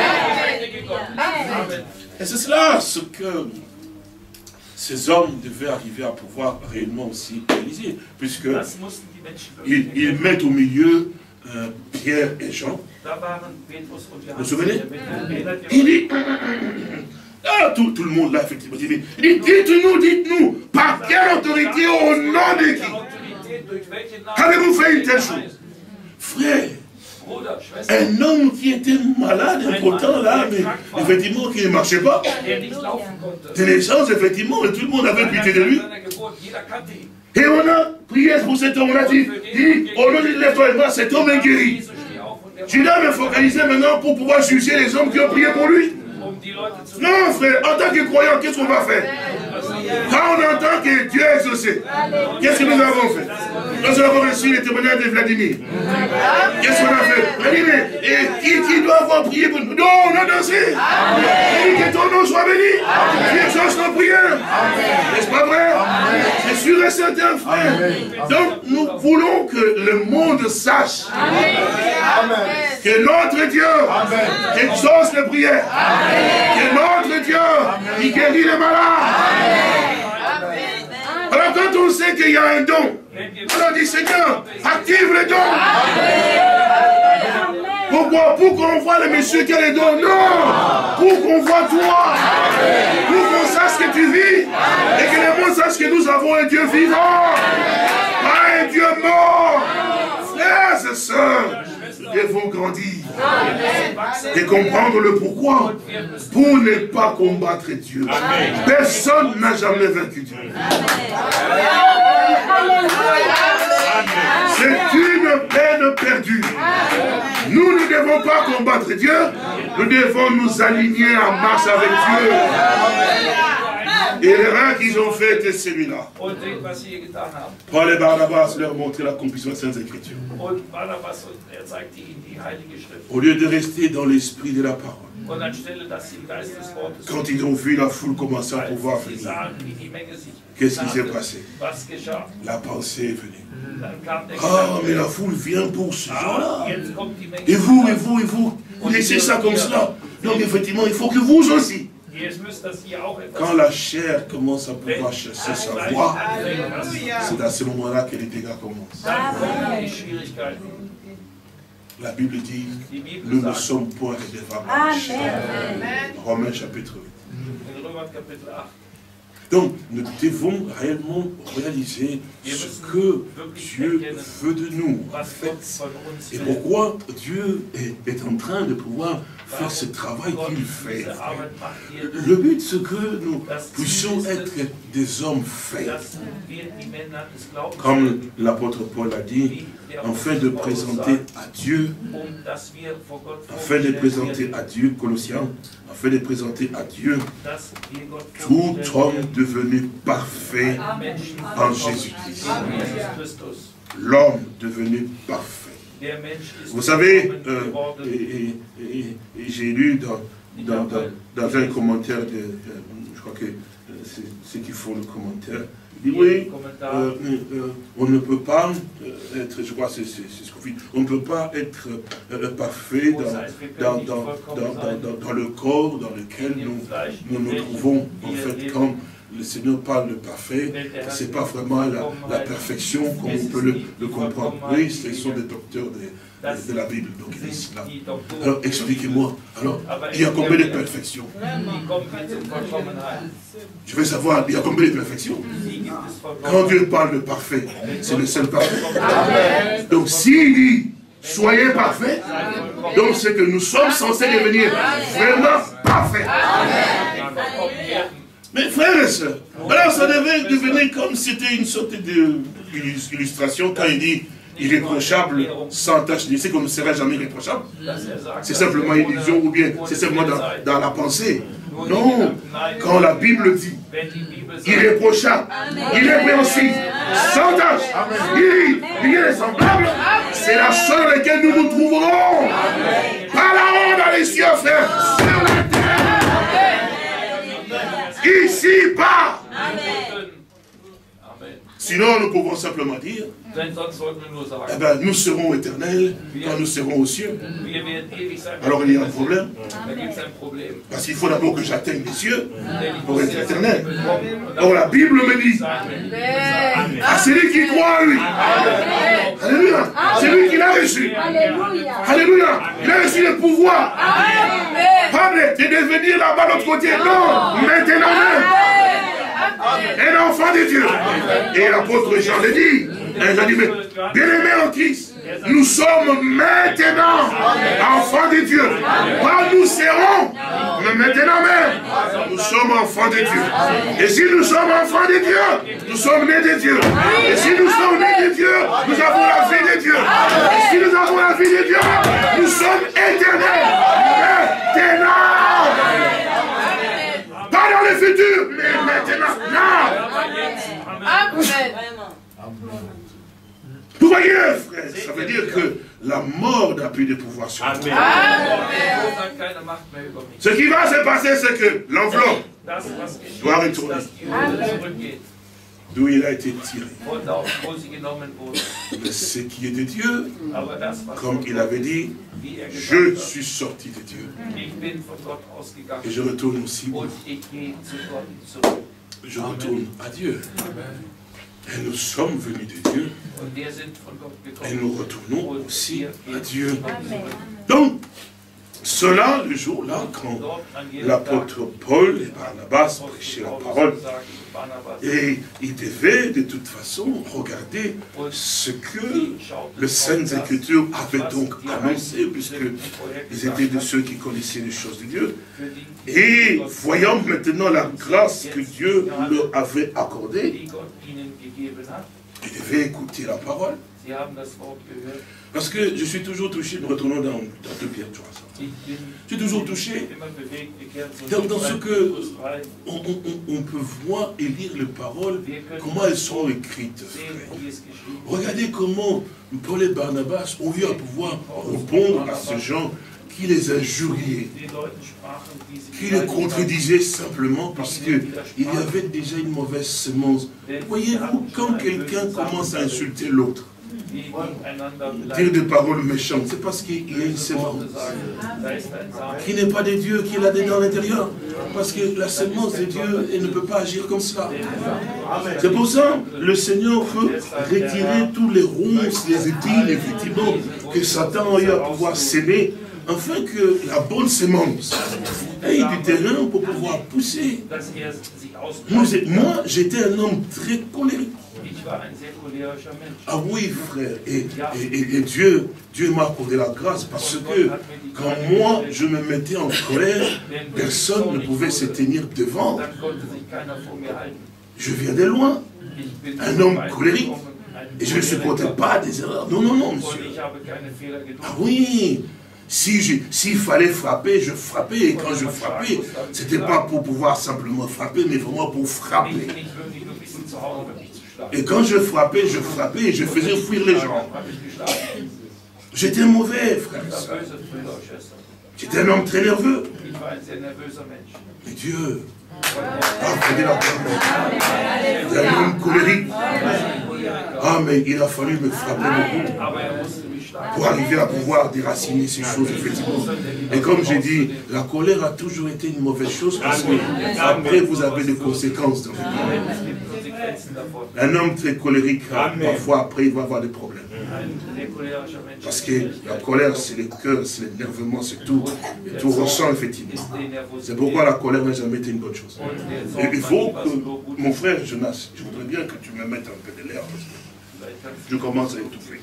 Et c'est cela ce que ces hommes devaient arriver à pouvoir réellement aussi réaliser. Puisque ils, ils mettent au milieu euh, Pierre et Jean. Vous vous souvenez? Il dit... Ah, tout, tout le monde là, effectivement, il dit, dites-nous, dites-nous, par quelle autorité, au nom de qui avez-vous fait une telle chose? Frère, un homme qui était malade, impotent là, mais effectivement, qui ne marchait pas, de naissance, effectivement, et tout le monde avait pitié de lui. Et on a prié pour cet homme, on a dit, dit au nom de lève-toi et va, cet homme est guéri. Tu dois me focaliser maintenant pour pouvoir juger les hommes qui ont prié pour lui. Non, frère, en tant que croyant, qu'est-ce qu'on va faire? Quand on entend que Dieu est exaucé, qu'est-ce que nous avons fait? Nous avons reçu les témoignages de Vladimir. Qu'est-ce qu'on a fait? Vladimir, et qui, qui doit avoir prié pour nous? Non, on a dansé. Et que ton nom soit béni. Tu exauces nos prières. N'est-ce pas vrai? C'est sûr et certain, frère. Donc, nous voulons que le monde sache que notre Dieu exauce les prières. Que notre Dieu, il guérit les malades. Alors quand on sait qu'il y a un don, on dit Seigneur, active les dons. Pourquoi? Pour qu'on voit le monsieur qui a les dons? Non! Pour qu'on voit toi! Pour qu'on sache que tu vis et que le monde sache que nous avons un Dieu vivant, pas un Dieu mort. Frères et sœurs, nous devons grandir et comprendre le pourquoi pour ne pas combattre Dieu. Personne n'a jamais vaincu Dieu. C'est une peine perdue. Nous ne devons pas combattre Dieu, nous devons nous aligner en marche avec Dieu. Et l'erreur qu'ils ont fait était celui-là. Paul et Barnabas leur montraient l'accomplissement des Saintes Écritures. Au lieu de rester dans l'esprit de la parole. Quand ils ont vu la foule commencer à pouvoir venir, qu'est-ce qui s'est passé? La pensée est venue. Ah, mais la foule vient pour ce genre-là. Et vous, et vous, et vous, vous laissez ça comme cela. Donc effectivement, il faut que vous aussi. Quand la chair commence à pouvoir chasser sa voix, c'est à ce moment-là que les dégâts commencent. La Bible dit, nous ne sommes point redevables à la chair. Romains chapitre huit. Donc, nous devons réellement réaliser ce que Dieu veut de nous, en fait. Et pourquoi Dieu est, est en train de pouvoir faire ce travail qu'il fait. Le but, c'est que nous puissions être des hommes faits. Comme l'apôtre Paul a dit, afin de présenter à Dieu, afin de présenter à Dieu, Colossiens, afin de présenter à Dieu tout homme devenu parfait en Jésus-Christ. L'homme devenu parfait. Vous savez, euh, et, et, et, et j'ai lu dans, dans, dans, dans un commentaire, de, de, je crois que c'est ceux qui font le commentaire, il dit oui, euh, euh, on ne peut pas être, je crois que c'est ce qu'on dit, on ne peut pas être euh, parfait dans, dans, dans, dans, dans, dans, dans le corps dans lequel nous nous, nous trouvons. En fait, quand le Seigneur parle de parfait, ce n'est pas vraiment la, la perfection comme on peut le, le comprendre. Oui, ce sont des docteurs de, de, de la Bible, donc ils disent cela. Alors, expliquez-moi, alors, il y a combien de perfections? Je veux savoir, il y a combien de perfections? Quand Dieu parle de parfait, c'est le seul parfait. Donc, s'il dit, soyez parfaits, donc c'est que nous sommes censés devenir vraiment parfaits. Mais frères et sœurs, alors ça devait devenir comme si c'était une sorte d'illustration quand il dit irréprochable, sans tache. Il sait qu'on ne sera jamais irréprochable. C'est simplement une illusion ou bien c'est simplement dans, dans la pensée. Non, quand la Bible dit irréprochable, irrépréhensible, sans tache, rien n'est semblable, c'est la seule dans laquelle nous nous trouverons. Pas là-haut dans les cieux, frère, sur la terre. Ici-bas. Sinon, nous pouvons simplement dire, eh ben, nous serons éternels quand nous serons aux cieux. Alors il y a un problème. Parce qu'il faut d'abord que j'atteigne les cieux pour être éternel. Or la Bible me dit, à celui qui croit en lui, alléluia, c'est lui qui l'a reçu. Alléluia, il a reçu le pouvoir. Pas de devenir là-bas de l'autre côté. Non, maintenant même. Un enfant de Dieu. Et l'apôtre Jean le dit. Jean dit, mais bien-aimés en Christ, nous sommes maintenant enfants de Dieu. Pas nous serons, mais maintenant même, nous sommes enfants de Dieu. Et si nous sommes enfants de Dieu, nous sommes nés de Dieu. Et si nous sommes nés de Dieu, nous avons la vie de Dieu. Et si nous avons la vie de Dieu, nous sommes éternels. Maintenant. Pas dans le futur, mais maintenant. Non. Amen. Vous voyez, frère, ça veut dire que la mort n'a plus de pouvoir sur nous. Ce qui va se passer, c'est que l'enveloppe doit retourner d'où il a été tiré. Mais ce qui est de Dieu, comme il avait dit, je suis sorti de Dieu. Et je retourne aussi. Je retourne à Dieu. Et nous sommes venus de Dieu. Et nous retournons aussi à Dieu. Donc, cela, le jour-là, quand l'apôtre Paul et Barnabas prêchaient la parole, et ils devaient de toute façon regarder ce que les Saintes Écritures avaient donc annoncé, puisqu'ils étaient de ceux qui connaissaient les choses de Dieu. Et voyant maintenant la grâce que Dieu leur avait accordée, ils devaient écouter la parole. Parce que je suis toujours touché, nous retournons dans, dans deux Pierre trois. Je suis toujours touché dans, dans ce que on, on, on peut voir et lire les paroles, comment elles sont écrites. Regardez comment Paul et Barnabas ont eu à pouvoir répondre à ces gens qui les injuriaient, qui les contredisaient simplement parce qu'il y avait déjà une mauvaise semence. Voyez-vous, quand quelqu'un commence à insulter l'autre, dire des paroles méchantes, c'est parce qu'il y a une semence qui n'est pas de Dieu, qui est là dedans à l'intérieur. Parce que la semence de Dieu, elle ne peut pas agir comme cela. C'est pour ça que le Seigneur veut retirer tous les ronces, les épines, effectivement, que Satan a eu à pouvoir s'aimer, afin que la bonne semence ait du terrain pour pouvoir pousser. Moi, j'étais un homme très colérique. Ah oui, frère, et, et, et, et Dieu, Dieu m'a accordé la grâce parce que quand moi je me mettais en colère, personne ne pouvait se tenir devant. Je viens de loin, un homme colérique, et je ne supportais pas des erreurs. Non, non, non, monsieur. Ah oui, s'il si fallait frapper, je frappais, et quand je frappais, ce n'était pas pour pouvoir simplement frapper, mais vraiment pour frapper. Et quand je frappais, je frappais et je faisais fuir les gens. J'étais mauvais, frère. J'étais un homme très nerveux. Mais Dieu a fait la promesse. J'étais un homme colérique. Ah, mais il a fallu me frapper beaucoup pour arriver à pouvoir déraciner ces choses, effectivement. Et comme j'ai dit, la colère a toujours été une mauvaise chose parce que après vous avez des conséquences dans votre vie. Un homme très colérique, parfois après il va avoir des problèmes. Parce que la colère, c'est le cœur, c'est l'énervement, c'est tout. Et tout ressent effectivement. C'est pourquoi la colère n'a jamais été une bonne chose. Et il faut que, mon frère Jonas, je voudrais bien que tu me mettes un peu de l'air parce que je commence à étouffer.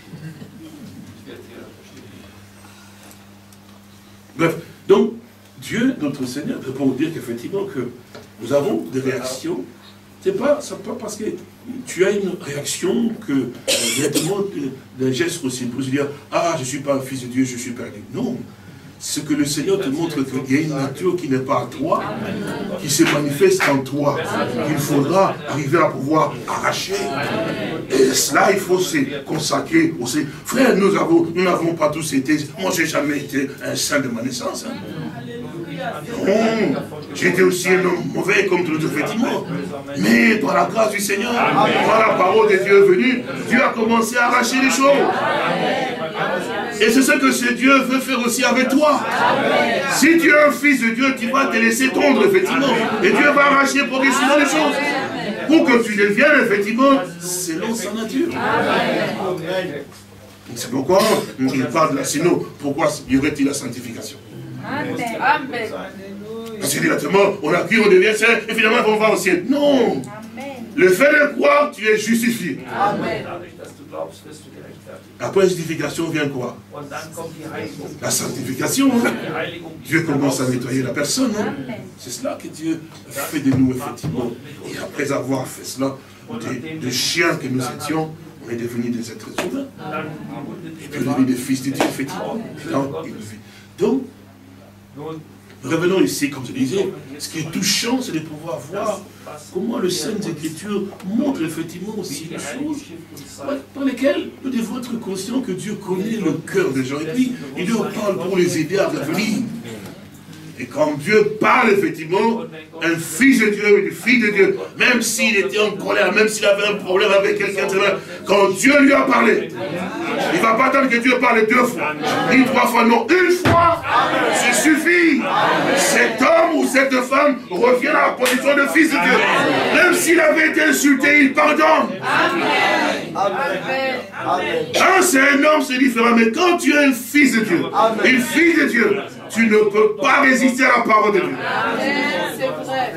Bref, donc, Dieu, notre Seigneur, pour dire qu'effectivement que nous avons des réactions. C'est pas, pas parce que tu as une réaction que euh, directement d'un geste aussi pour se dire ah, je ne suis pas un fils de Dieu, je suis perdu. Non. Ce que le Seigneur te montre qu'il y a une nature qui n'est pas à toi, qui se manifeste en toi, qu'il faudra arriver à pouvoir arracher. Et cela, il faut se consacrer aussi. Frère, nous avons, nous n'avons pas tous été. Moi, je n'ai jamais été un saint de ma naissance. Hein. Non, j'étais aussi un homme mauvais comme tous les autres, effectivement. Mais par la grâce du Seigneur, par la parole de Dieu venue, Dieu a commencé à arracher les choses. Et c'est ce que ce Dieu veut faire aussi avec toi. Si tu es un fils de Dieu, tu vas te laisser tondre, effectivement. Et Dieu va arracher progressivement les choses. Pour que tu deviennes, effectivement, selon sa nature. C'est pourquoi il parle de la sinon. Pourquoi y aurait-il la sanctification? Amen. Parce que directement, on a cru, on devient saint, et finalement on va au ciel. Non. Amen. Le fait de croire, tu es justifié. Amen. Après la justification vient quoi? La sanctification. Hein? Dieu commence à nettoyer la personne. Hein? C'est cela que Dieu fait de nous, effectivement. Et après avoir fait cela, des, des chiens que nous étions, on est devenus des êtres humains. Et puis on est devenus des fils de Dieu, effectivement. Donc, revenons ici, comme je disais, ce qui est touchant, c'est de pouvoir voir comment le Saintes Écritures montre effectivement aussi les choses par lesquelles nous devons être conscients que Dieu connaît le cœur des gens. Et puis, il leur parle pour les aider à revenir. Et quand Dieu parle, effectivement, un fils de Dieu, une fille de Dieu, même s'il était en colère, même s'il avait un problème avec quelqu'un, quand Dieu lui a parlé, il ne va pas attendre que Dieu parle deux fois, ni trois fois, non, une fois, ça suffit. Cet homme ou cette femme revient à la position de fils de Dieu. Même s'il avait été insulté, il pardonne. Quand c'est un homme, c'est différent, mais quand tu es un fils de Dieu, une fille de Dieu, tu ne peux pas résister à la parole de Dieu. Amen, c'est vrai.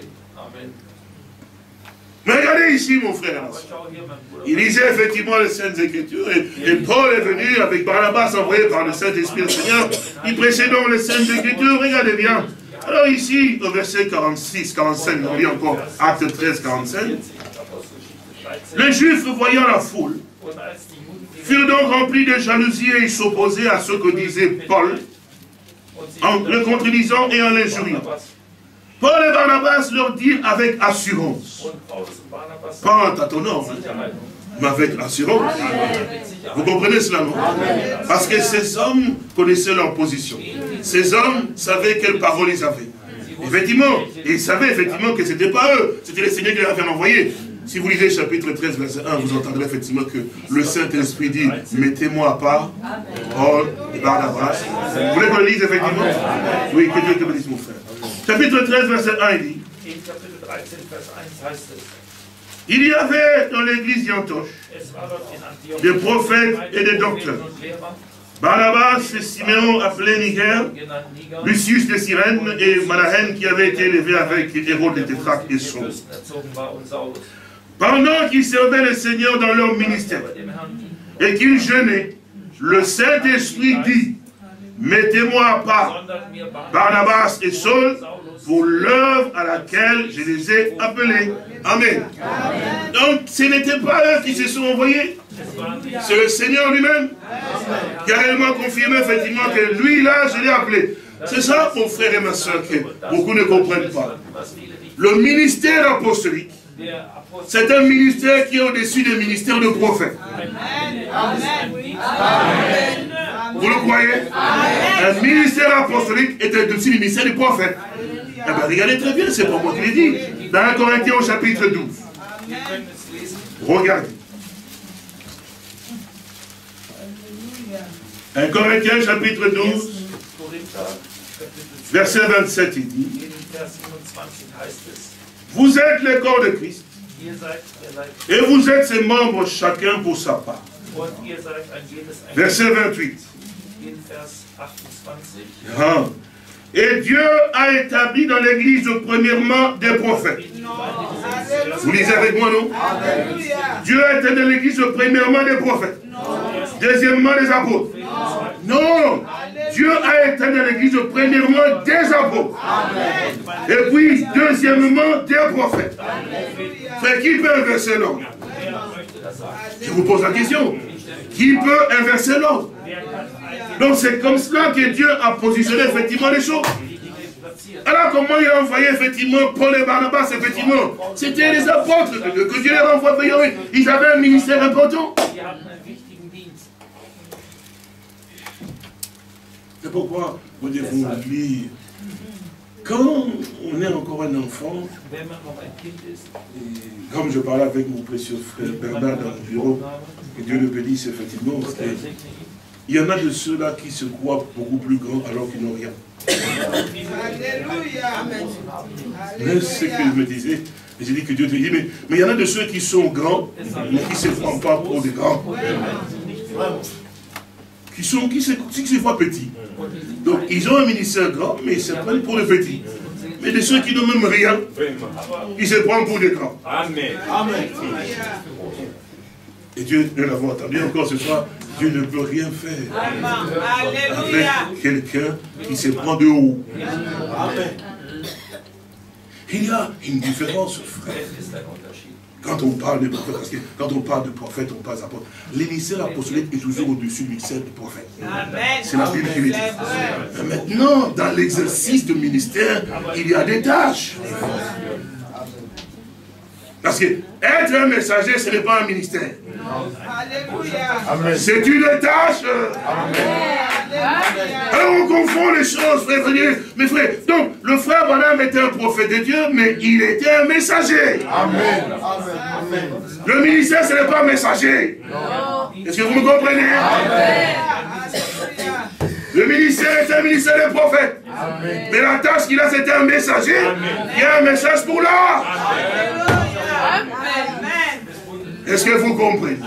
Mais regardez ici, mon frère. Il lisait effectivement les Saintes Écritures et, et Paul est venu avec Barnabas envoyé par le Saint-Esprit du Seigneur. Il prêchait donc les Saintes Écritures. Regardez bien. Alors ici, au verset quarante-six, quarante-cinq, on lit encore Acte treize, quarante-cinq. Les Juifs, voyant la foule, furent donc remplis de jalousie et ils s'opposaient à ce que disait Paul, en le contredisant et en l'injuriant. Paul et Barnabas leur dirent avec assurance, pas en tâtonnant, mais avec assurance. Vous comprenez cela, non? Parce que ces hommes connaissaient leur position. Ces hommes savaient quelles paroles ils avaient. Effectivement, ils savaient effectivement que ce n'était pas eux, c'était le Seigneur qui les avait envoyés. Si vous lisez chapitre treize, verset un, vous entendrez effectivement que le Saint-Esprit dit « Mettez-moi à part, Paul et Barnabas. » Vous voulez qu'on le lise effectivement? Oui, que Dieu te bénisse, mon frère. Chapitre treize, verset un, il dit « Il y avait dans l'église d'Antioche des prophètes et des docteurs. Barnabas et Siméon appelé Niger, Lucius de Cyrène et Manahen qui avait été élevé avec Hérode de Tétrarque et Saul. Pendant qu'ils servaient le Seigneur dans leur ministère et qu'ils jeûnaient, le Saint-Esprit dit, mettez-moi à part Barnabas et Saul pour l'œuvre à laquelle je les ai appelés. Amen. Amen. Donc, ce n'était pas eux qui se sont envoyés. C'est le Seigneur lui-même qui a réellement confirmé effectivement que lui, là, je l'ai appelé. C'est ça, mon frère et ma soeur, que beaucoup ne comprennent pas. Le ministère apostolique, c'est un ministère qui est au-dessus des ministères de prophètes. Amen. Amen. Vous le croyez? Un ministère apostolique est au-dessus du ministère du prophète. Eh bien, regardez très bien, c'est pas moi qui l'ai dit. Dans un Corinthiens au chapitre douze. Regardez. un Corinthiens chapitre douze, verset vingt-sept, il dit, vous êtes le corps de Christ, et vous êtes ses membres chacun pour sa part. Verset vingt-huit. Ah. Et Dieu a établi dans l'Église premièrement des prophètes. Vous lisez avec moi, non? Dieu a établi dans l'Église premièrement des prophètes. Deuxièmement des apôtres. Non. Dieu a établi dans l'Église premièrement des apôtres. Et puis deuxièmement des prophètes. Frère, qui peut inverser l'ordre? Je vous pose la question. Qui peut inverser l'ordre? Donc c'est comme cela que Dieu a positionné effectivement les choses. Alors comment il a envoyé effectivement Paul et Barnabas, effectivement? C'était les apôtres que, que Dieu les renvoie. Ils avaient un ministère important. C'est pourquoi vous devez vous lire. Quand on est encore un enfant, et comme je parlais avec mon précieux frère Bernard dans le bureau, que Dieu le bénisse effectivement, parce que il y en a de ceux-là qui se croient beaucoup plus grands alors qu'ils n'ont rien. Mais ce que je me disais, j'ai dit que Dieu te dit, mais, mais il y en a de ceux qui sont grands, mais qui ne se prennent pas pour des grands. Qui, sont, qui, se, qui se voient petits. Donc ils ont un ministère grand, mais ils se prennent pour des petits. Mais de ceux qui n'ont même rien, ils se prennent pour des grands. Amen. Amen. Et Dieu, nous l'avons entendu encore ce soir, Dieu ne peut rien faire avec quelqu'un qui se prend de haut. Amen. Il y a une différence, frère. Quand on parle de prophète, parce que quand on parle de prophète, on parle d'apôtre. L'émissaire apostolique est toujours au-dessus du ministère du prophète. C'est la Bible qui le dit. Maintenant, dans l'exercice du ministère, il y a des tâches. Parce que être un messager, ce n'est pas un ministère. C'est une tâche. Alors on confond les choses, frère. Mes frères, donc le frère Branham était un prophète de Dieu, mais il était un messager. Amen. Le ministère, ce n'est pas un messager. Est-ce que vous me comprenez? Amen. Le ministère est un ministère des prophètes. Amen. Mais la tâche qu'il a, c'était un messager. Amen. Il y a un message pour l'art. Est-ce que vous comprenez?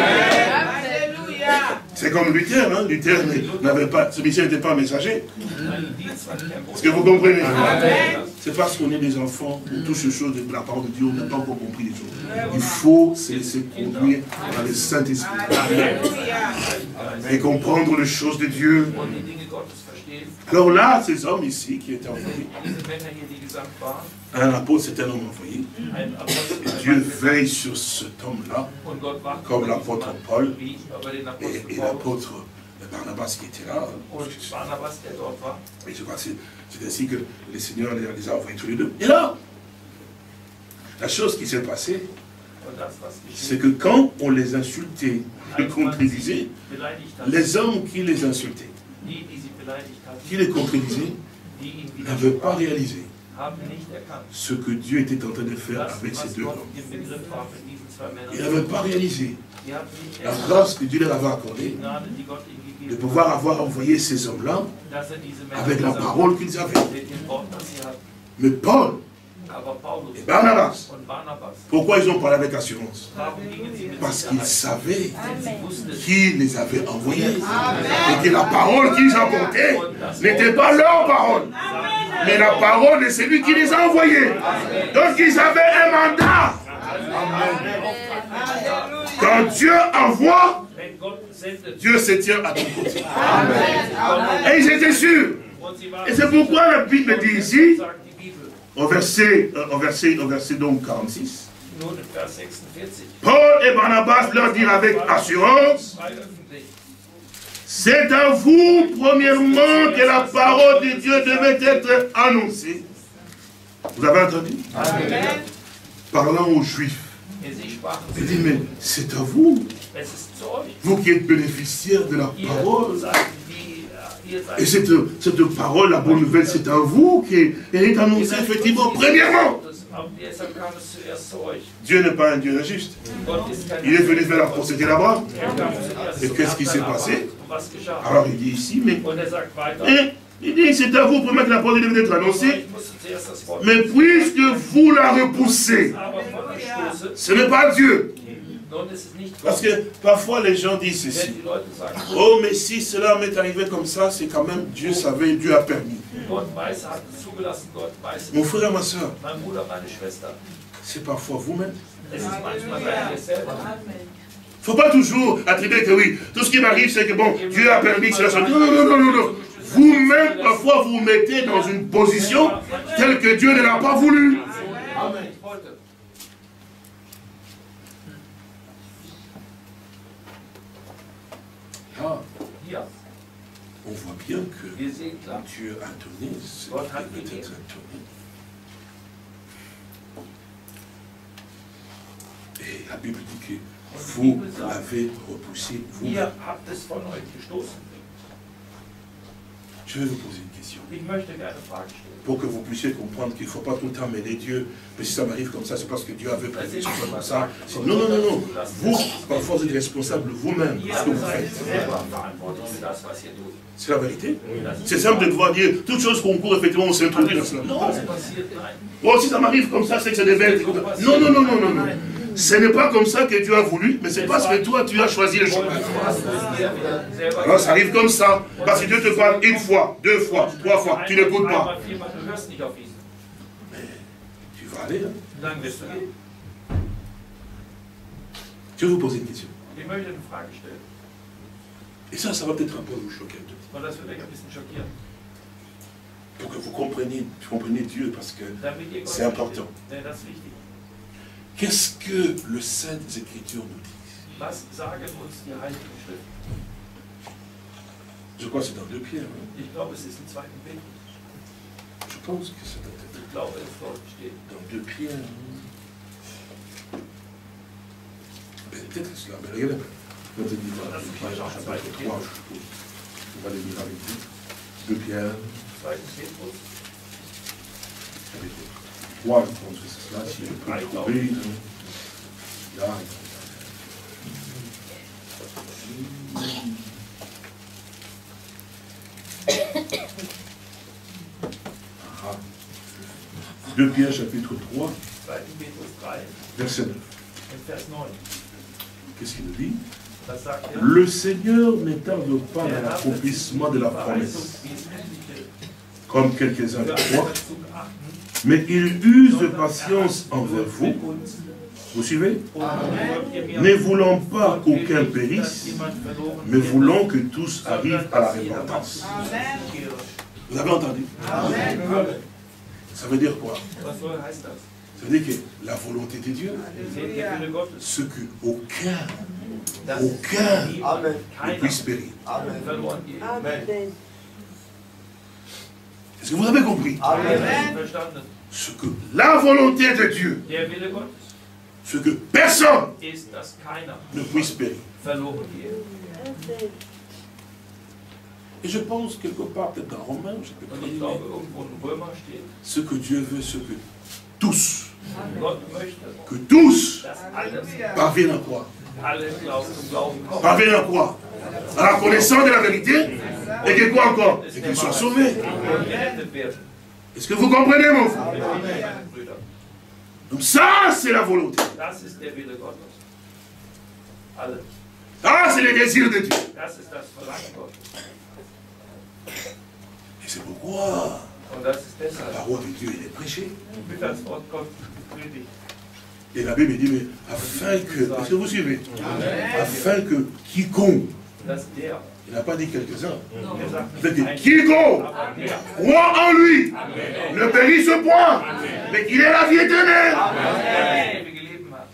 C'est comme Luther, hein? Luther n'avait pas, ce ministère n'était pas un messager. Est-ce que vous comprenez? C'est parce qu'on est des enfants, de toutes ces choses de la parole de Dieu, on n'a pas encore compris les choses. Il faut se laisser conduire par le Saint-Esprit. Et comprendre les choses de Dieu. Alors là, ces hommes ici qui étaient envoyés, un apôtre, c'est un homme envoyé. Dieu veille sur cet homme-là, comme l'apôtre Paul et, et l'apôtre Barnabas qui était là. Et je crois que c'est ainsi que le Seigneur les a envoyés tous les deux. Et là, la chose qui s'est passée, c'est que quand on les insultait, les contredisait, les hommes qui les insultaient, qui les contredisaient, n'avaient pas réalisé ce que Dieu était en train de faire avec ces deux hommes. Ils n'avaient pas réalisé la grâce que Dieu leur avait accordée de pouvoir avoir envoyé ces hommes-là avec la parole qu'ils avaient. Mais Paul et Barnabas, pourquoi ils ont parlé avec assurance? Parce qu'ils savaient qui les avait envoyés et que la parole qu'ils apportaient n'était pas leur parole, mais la parole de celui qui les a envoyés. Donc ils avaient un mandat. Quand Dieu envoie, Dieu se tient à ton côté. Et ils étaient sûrs. Et c'est pourquoi la Bible dit ici, au verset, euh, au verset, au verset donc quarante-six, Paul et Barnabas leur dirent avec assurance, c'est à vous, premièrement, que la parole de Dieu devait être annoncée. Vous avez entendu? Amen. Parlant aux Juifs. Sprachen Il dit, mais c'est à vous, Es ist zu euch. vous qui êtes bénéficiaires de la Ihr parole. seid die, ihr seid Et cette, cette parole, la bonne nouvelle, c'est à vous qui elle est annoncée effectivement, premièrement. Und deshalb kam es zuerst zu euch. Dieu n'est pas un Dieu injuste. Gott ist kein Il est venu faire la procédure là-bas. Er kam zuerst Et zu qu'est-ce qui s'est Abraham. passé? Und was geschah? Alors il dit ici, mais Und er sagt weiter. hein, il dit, c'est à vous, premièrement, que la parole devait être annoncée. Ich musste zuerst das Wort. Mais puisque vous la repoussez, Aber von euch stoße, ce n'est pas Dieu. nun ist es nicht Parce Gott. que parfois les gens disent Wenn ceci. die Leute sagen, Oh, mais si cela m'est arrivé comme ça, c'est quand même Dieu savait, Dieu a permis. Gott weiß, er hat es zugelassen, Gott weiß Mon es. frère et ma soeur, Mein Bruder, meine Schwester. c'est parfois vous-même. Es ist manchmal bei dir selber. Il ne faut pas toujours attribuer que oui, tout ce qui m'arrive, c'est que bon, Dieu a permis que cela soit. Non, non, non, non, non, non. Vous-même, parfois, vous vous mettez dans une position telle que Dieu ne l'a pas voulu. Amen. Ah, Hier, on voit bien que wir sehen klar, Dieu a donné ce Gott qui hat peut gegeben. être donné. Et la Bible dit que vous l'avez repoussé, vous. ihr habt es von euch gestoßen. Je vais vous poser une question. Ich möchte gerne eine Frage stellen. Pour que vous puissiez comprendre qu'il ne faut pas tout le temps mêler Dieu. Mais si ça m'arrive comme ça, c'est parce que Dieu avait prévu que ce soit comme ça. Non, non, non, non. Vous, parfois, vous êtes responsable vous-même de Ihr ce que vous seid faites. selber verantwortlich für das, was ihr tut. C'est la vérité. C'est simple de pouvoir dire toutes choses concourent, effectivement, on s'introduit dans cela. Non. Was passiert? Nein. Bon, si ça m'arrive comme ça, c'est que ça devait être comme ça. Non, non, non, non, non, non. Ce n'est pas comme ça que Dieu a voulu, mais c'est parce que toi, tu as choisi le chemin. Du hast es dir wieder selber Alors ça arrive comme ça, parce que Dieu te parle une fois, deux fois, trois fois, tu n'écoutes pas. Einmal, viermal, du hörst nicht auf ihn. Tu vas aller, hein. Dann wirst du gehen. Je vais vous poser une question. Ich möchte eine Frage stellen. Et ça, ça va peut-être un peu vous choquer un peu. Und das wird euch ein bisschen schockieren. Pour que vous compreniez, vous compreniez Dieu, parce que Damit ihr Gott c'est important. versteht. Denn das ist wichtig. Qu'est-ce que le Saintes Écritures nous dit? Was sagen uns die Heiligen Schriften? Je crois que c'est dans deux Pierre. Hein. Ich glaube, es ist im zweiten Petrus. Je pense que c'est dans, Ich glaube, es dort steht. dans deux Pierre. Ben, peut-être que c'est là. Mais regardez, on va te dire dans deux Pierre, chapitre trois, je suppose. On va les lire avec vous. deux Pierre, zweiten Petrus. chapitre trois, je pense que c'est cela. Si je peux le trouver. Là. Ah. deux Pierre, chapitre trois, zweiten Petrus drei, verset neuf. in Vers neun. Qu'est-ce qu'il nous dit? Das sagt er. Le Seigneur ne tarde pas dans Der Herr wird l'accomplissement de la die Verheißung promesse, wesentliche comme quelques-uns le für croient, einen Verzug achten, mais il use de sondern patience er hat envers nur vous. mit uns. Vous suivez? Und folgt ihr mir, Ne voulant pas und qu'aucun will nicht, dass périsse, jemand verloren mais geht, voulant que tous sondern arrivent à la dass jedermann repentance. umkehre. Vous avez entendu? Amen. Ça veut dire quoi? Was soll heißt das? Ça veut dire que la volonté de Dieu, Seht der Wille Gottes, ce que aucun, dass aucun niemand, ne keiner puisse périr. verloren geht. Est-ce que vous avez compris? Amen. Verstanden? Ce que la volonté de Dieu, Der Wille Gottes ce que personne ist, dass keiner ne puisse périr. verloren geht. Et je pense quelque part, peut-être dans Romains, je peux Und pas ich dire, glaube, irgendwo in Römer steht, ce que Dieu veut, ce que tous, Gott möchte, que tous dass alle, parviennent à quoi? alle Glauben zum Glauben kommen. Parviennent à quoi? À la connaissance de la vérité, et que quoi encore? Et qu'ils soient sauvés. Und gerettet werden. Est-ce que vous comprenez, mon frère? Amen, meine Brüder. Donc ça, c'est la volonté. Das ist der Wille Gottes. Alle. Ça, c'est le désir de Dieu. Das ist das Verlangen Gottes. Et c'est pourquoi Und das ist la deshalb, parole de Dieu, elle est prêchée. wird das Wort Gottes gepredigt. Et la Bible dit, mais afin que, est-ce que vous suivez? Afin que quiconque, Dass der, il n'a pas dit quelques-uns, der sagt afin nicht que ein, quiconque aber der, croit en lui ne périsse point, mais qu'il ait la vie éternelle. der das ewige Leben hat.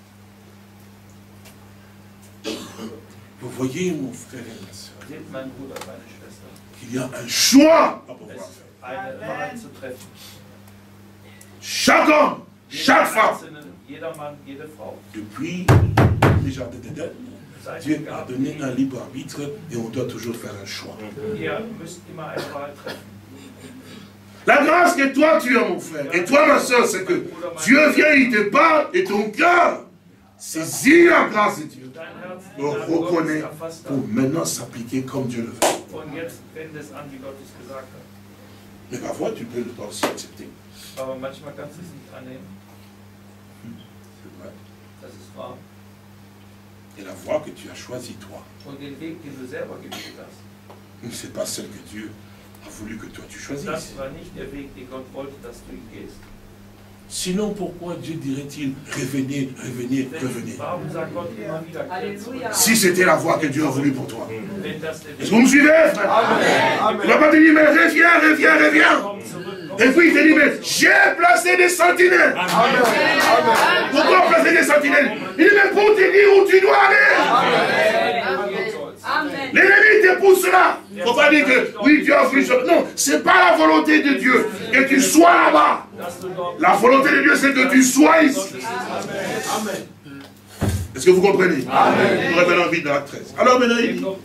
Vous voyez, mon frère et ma soeur, Seht, mein Bruder, meine Schwester, qu'il y a un choix à pouvoir es faire. ist eine Wahl zu treffen. Chaque homme, chaque Jeder femme Einzelne, jeder Mann, jede Frau. Depuis les jardins d'Éden, Dieu a donné un libre arbitre et on doit toujours faire un choix. Ihr müsst immer eine Wahl treffen. La grâce que toi tu as, mon frère, et toi ma soeur, c'est que Dieu vient, il te parle et ton cœur saisit la grâce de Dieu. On reconnaît pour maintenant s'appliquer comme Dieu le veut. Und jetzt wende es an, wie Gott es gesagt hat. Mais parfois tu peux le aussi accepter. Aber manchmal kannst du es nicht annehmen. C'est vrai. Das ist wahr. Et la voie que tu as choisie toi, Und den Weg, den du selber gewählt hast, c'est pas celle que Dieu a voulu que toi tu das choisisses. war nicht der Weg, den Gott wollte, dass du ihn gehst. Sinon, pourquoi Dieu dirait-il revenez, revenez, revenez? Warum sagt Gott immer wieder, kehrt zurück? Si c'était la voie que Dieu a voulu pour toi. Wenn das der Est-ce que vous me suivez, frère? Amen. Il ne va pas te dire, mais reviens, reviens, reviens. Komm zurück, komm Et puis il te dit, mais j'ai placé des sentinelles. Pourquoi placer des sentinelles? Il dit, mais pour te dire où tu dois aller. L'ennemi te pousse là. Il ne faut pas dire que, oui, Dieu a voulu ça. Non, ce n'est pas la volonté de Dieu que tu sois là-bas. La volonté de Dieu, c'est que tu sois ici. Amen. Est-ce que vous comprenez? Amen. Nous revenons vite dans Acte treize. Alors maintenant, il dit,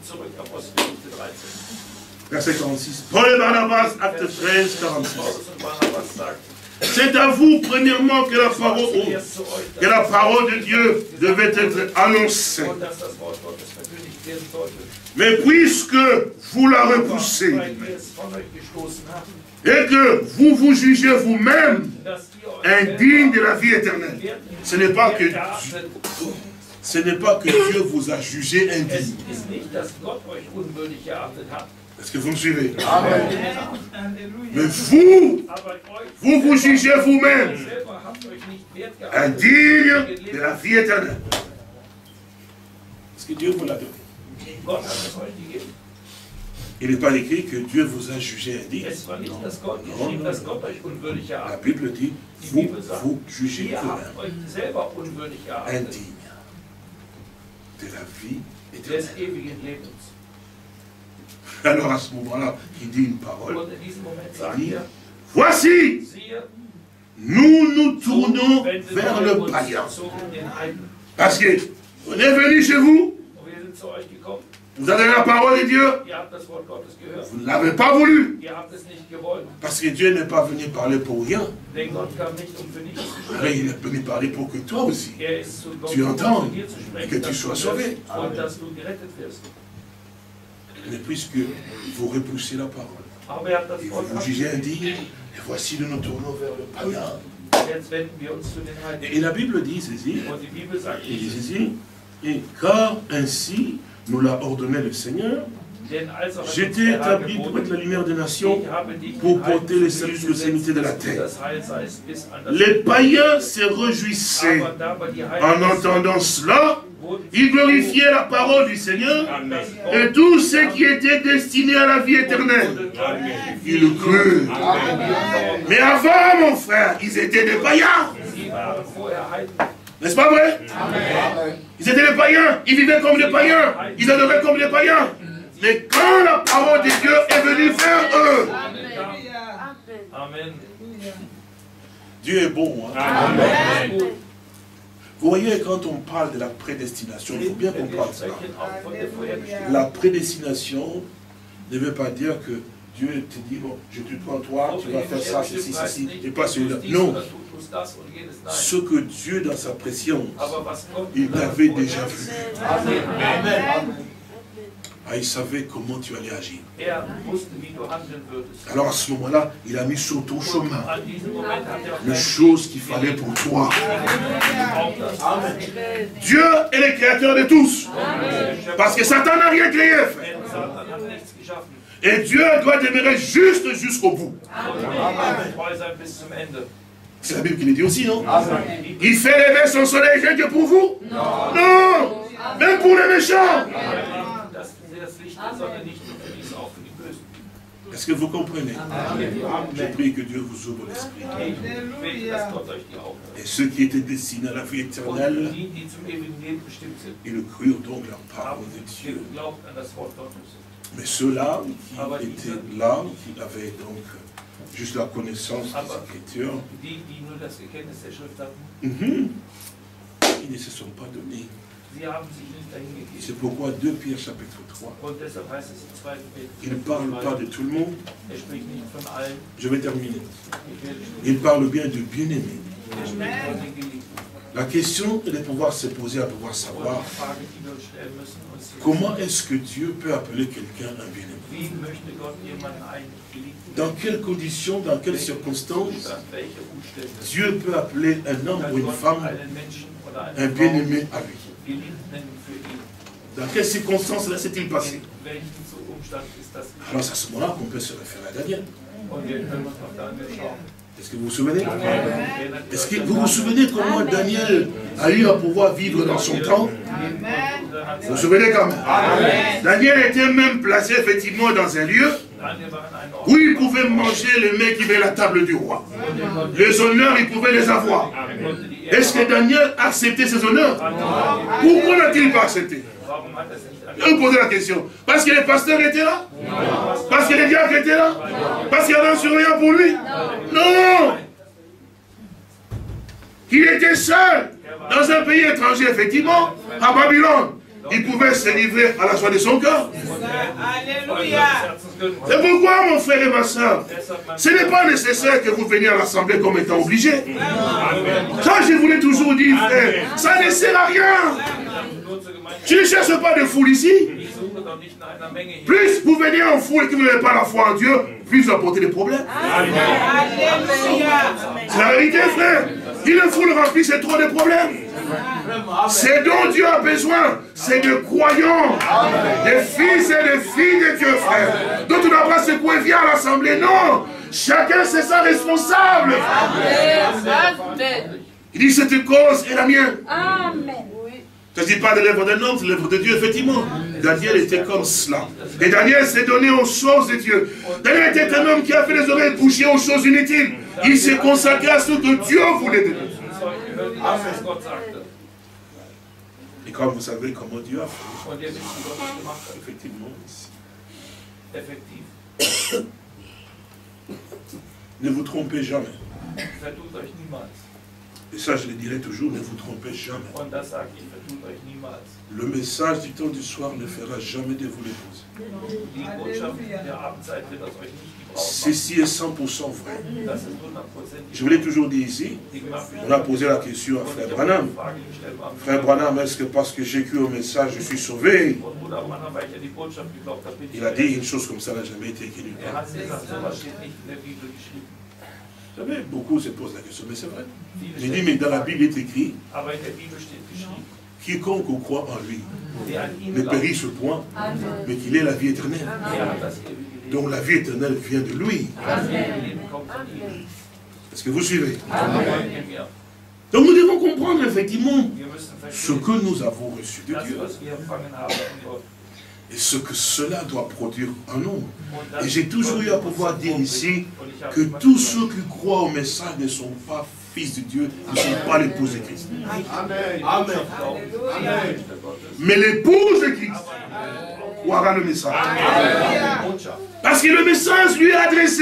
verset quarante-six. Paul et Barnabas, Acte treize, quarante-six. C'est à vous, premièrement, que la parole, que la parole de Dieu devait être annoncée. Mais puisque vous la repoussez, et que vous vous jugez vous-même indigne de la vie éternelle, ce n'est pas que ce n'est pas que Dieu vous a jugé indigne. Est-ce que vous me suivez? Amen. Mais vous, vous vous jugez vous-même indigne de la vie éternelle. Est-ce que Dieu vous l'a donné? Il n'est pas écrit que Dieu vous a jugé indigne. Non, non. La Bible dit, vous vous jugez vous-même indigne de la vie éternelle. Alors à ce moment-là, il dit une parole. Il dit, voici, nous nous tournons vers le païen. Parce que on est venu chez vous, vous avez la parole de Dieu, vous ne l'avez pas voulu. Parce que Dieu n'est pas venu parler pour rien. Alors il est venu parler pour que toi aussi, tu entends et que tu sois sauvé. Mais puisque vous repoussez la parole, et vous vous jugez indigne, et voici nous nous tournons vers le païen. Et, et la Bible dit ceci, il dit ceci, et car ainsi nous l'a ordonné le Seigneur, j'étais établi pour être la lumière des nations, pour porter le salut sur l'extrémité de la terre. Les païens se réjouissaient en entendant cela. Ils glorifiaient la parole du Seigneur et tout ce qui était destiné à la vie éternelle. Ils le crurent. Mais avant, mon frère, ils étaient des païens. N'est-ce pas vrai? Ils étaient des païens. Ils vivaient comme des païens. Ils adoraient comme des païens. Mais quand la parole de Dieu est venue vers eux, Dieu est bon. Hein? Amen. Vous voyez, quand on parle de la prédestination, il faut bien comprendre cela. La prédestination ne veut pas dire que Dieu te dit, bon, je te prends toi, tu vas faire ça, ceci, ceci, et pas celui-là. Non. Ce que Dieu, dans sa préscience, il t'avait déjà vu. Amen. Ah, il savait comment tu allais agir. Alors à ce moment-là, il a mis sur ton chemin les choses qu'il fallait pour toi. Dieu est le créateur de tous. Parce que Satan n'a rien créé, frère. Et Dieu doit demeurer juste jusqu'au bout. C'est la Bible qui le dit aussi, non? Il fait lever son soleil rien que pour vous? Non. Non. Même pour les méchants. Est-ce que vous comprenez? Je prie que Dieu vous ouvre l'esprit. Et ceux qui étaient destinés à la vie éternelle, ils crurent donc la parole de Dieu. Mais ceux-là qui étaient là, qui avaient donc juste la connaissance des Écritures. Die, die nur das Erkenntnis der Schrift hatten, Mhm. Ils ne se sont pas donnés. sie haben sich nicht dahin gegeben. C'est pourquoi deux Pierre chapitre trois. Und deshalb heißt es im zweiten Il ne parle pas de tout le monde. Er spricht nicht von allen. Je vais terminer. Ich werde Il parle bien de bien-aimés. Er spricht von den Geliebten. La question est de pouvoir se poser, à pouvoir Und savoir die Frage, die wir uns stellen müssen, uns hier comment est-ce que Dieu peut appeler quelqu'un un bien-aimé. wie möchte Gott jemanden einen Geliebten? Dans quelles conditions, dans quelles circonstances Zustand, welche Umstände? Dieu peut appeler un homme Kann ou une Gott femme einen Menschen oder un eine Frau bien-aimé à lui. geliebt nennen für ihn? Dans quelles circonstances là s'est-il passé? In welchem Umstand ist das? Alors c'est à ce moment-là qu'on peut se référer à Daniel. Und wir können uns auf Daniel schauen. Est-ce que vous vous souvenez? Amen. Est-ce que vous vous souvenez comment Daniel a eu à pouvoir vivre dans son temps? Vous vous souvenez quand même? Amen. Daniel était même placé effectivement dans un lieu où il pouvait manger les mets qui venaient à la table du roi. Les honneurs, il pouvait les avoir. Est-ce que Daniel a accepté ces honneurs? Pourquoi n'a-t-il pas accepté? Je vous posez la question. Parce que les pasteurs étaient là? Parce que les diacres étaient là? Parce qu'il y avait un surveillant pour lui? Non! Il était seul dans un pays étranger, effectivement, à Babylone. Il pouvait se livrer à la joie de son cœur. Alléluia. C'est pourquoi, mon frère et ma soeur, ce n'est pas nécessaire que vous veniez à l'assemblée comme étant obligé. Ça, je vous l'ai toujours dit, frère, ça ne sert à rien. Tu ne cherches pas de foule ici. Plus vous venez en foule et que vous n'avez pas la foi en Dieu, plus vous apportez des problèmes. C'est la vérité, frère. Une foule remplie, c'est trop de problèmes. C'est dont Dieu a besoin, c'est de croyants, des fils et des filles de Dieu, frère. Donc tu n'as pas secoué, viens à l'assemblée, non. Chacun c'est sa responsable. Il dit cette cause est la mienne. Amen. Je ne dis pas de l'œuvre d'un homme, c'est l'œuvre de Dieu, effectivement. Daniel était comme cela. Et Daniel s'est donné aux choses de Dieu. Daniel était un homme qui a fait les oreilles bouchées aux choses inutiles. Il s'est consacré à ce que Dieu voulait de lui. Et comme vous savez comment Dieu a fait, effectivement, ici. Ne vous trompez jamais. Et ça, je le dirai toujours, ne vous trompez jamais. Le message du temps du soir ne fera jamais de vous l'épouser. Ceci est cent pour cent vrai. Je vous l'ai toujours dit ici, on a posé la question à Frère Branham. Frère Branham, est-ce que parce que j'ai cru au message, je suis sauvé? Il a dit une chose comme ça n'a jamais été écrite. Vous savez, beaucoup se posent la question, mais c'est vrai. J'ai dit, mais dans la Bible, il est écrit, quiconque croit en lui ne périsse point, mais qu'il ait la vie éternelle. Donc la vie éternelle vient de lui. Est-ce que vous suivez? Donc nous devons comprendre effectivement ce que nous avons reçu de Dieu. Et ce que cela doit produire en nous. Et j'ai toujours eu à pouvoir dire ici que tous ceux qui croient au message ne sont pas fils de Dieu, ne sont pas l'épouse de Christ. Amen. Amen. Mais l'épouse de Christ croira le message. Parce que le message lui est adressé.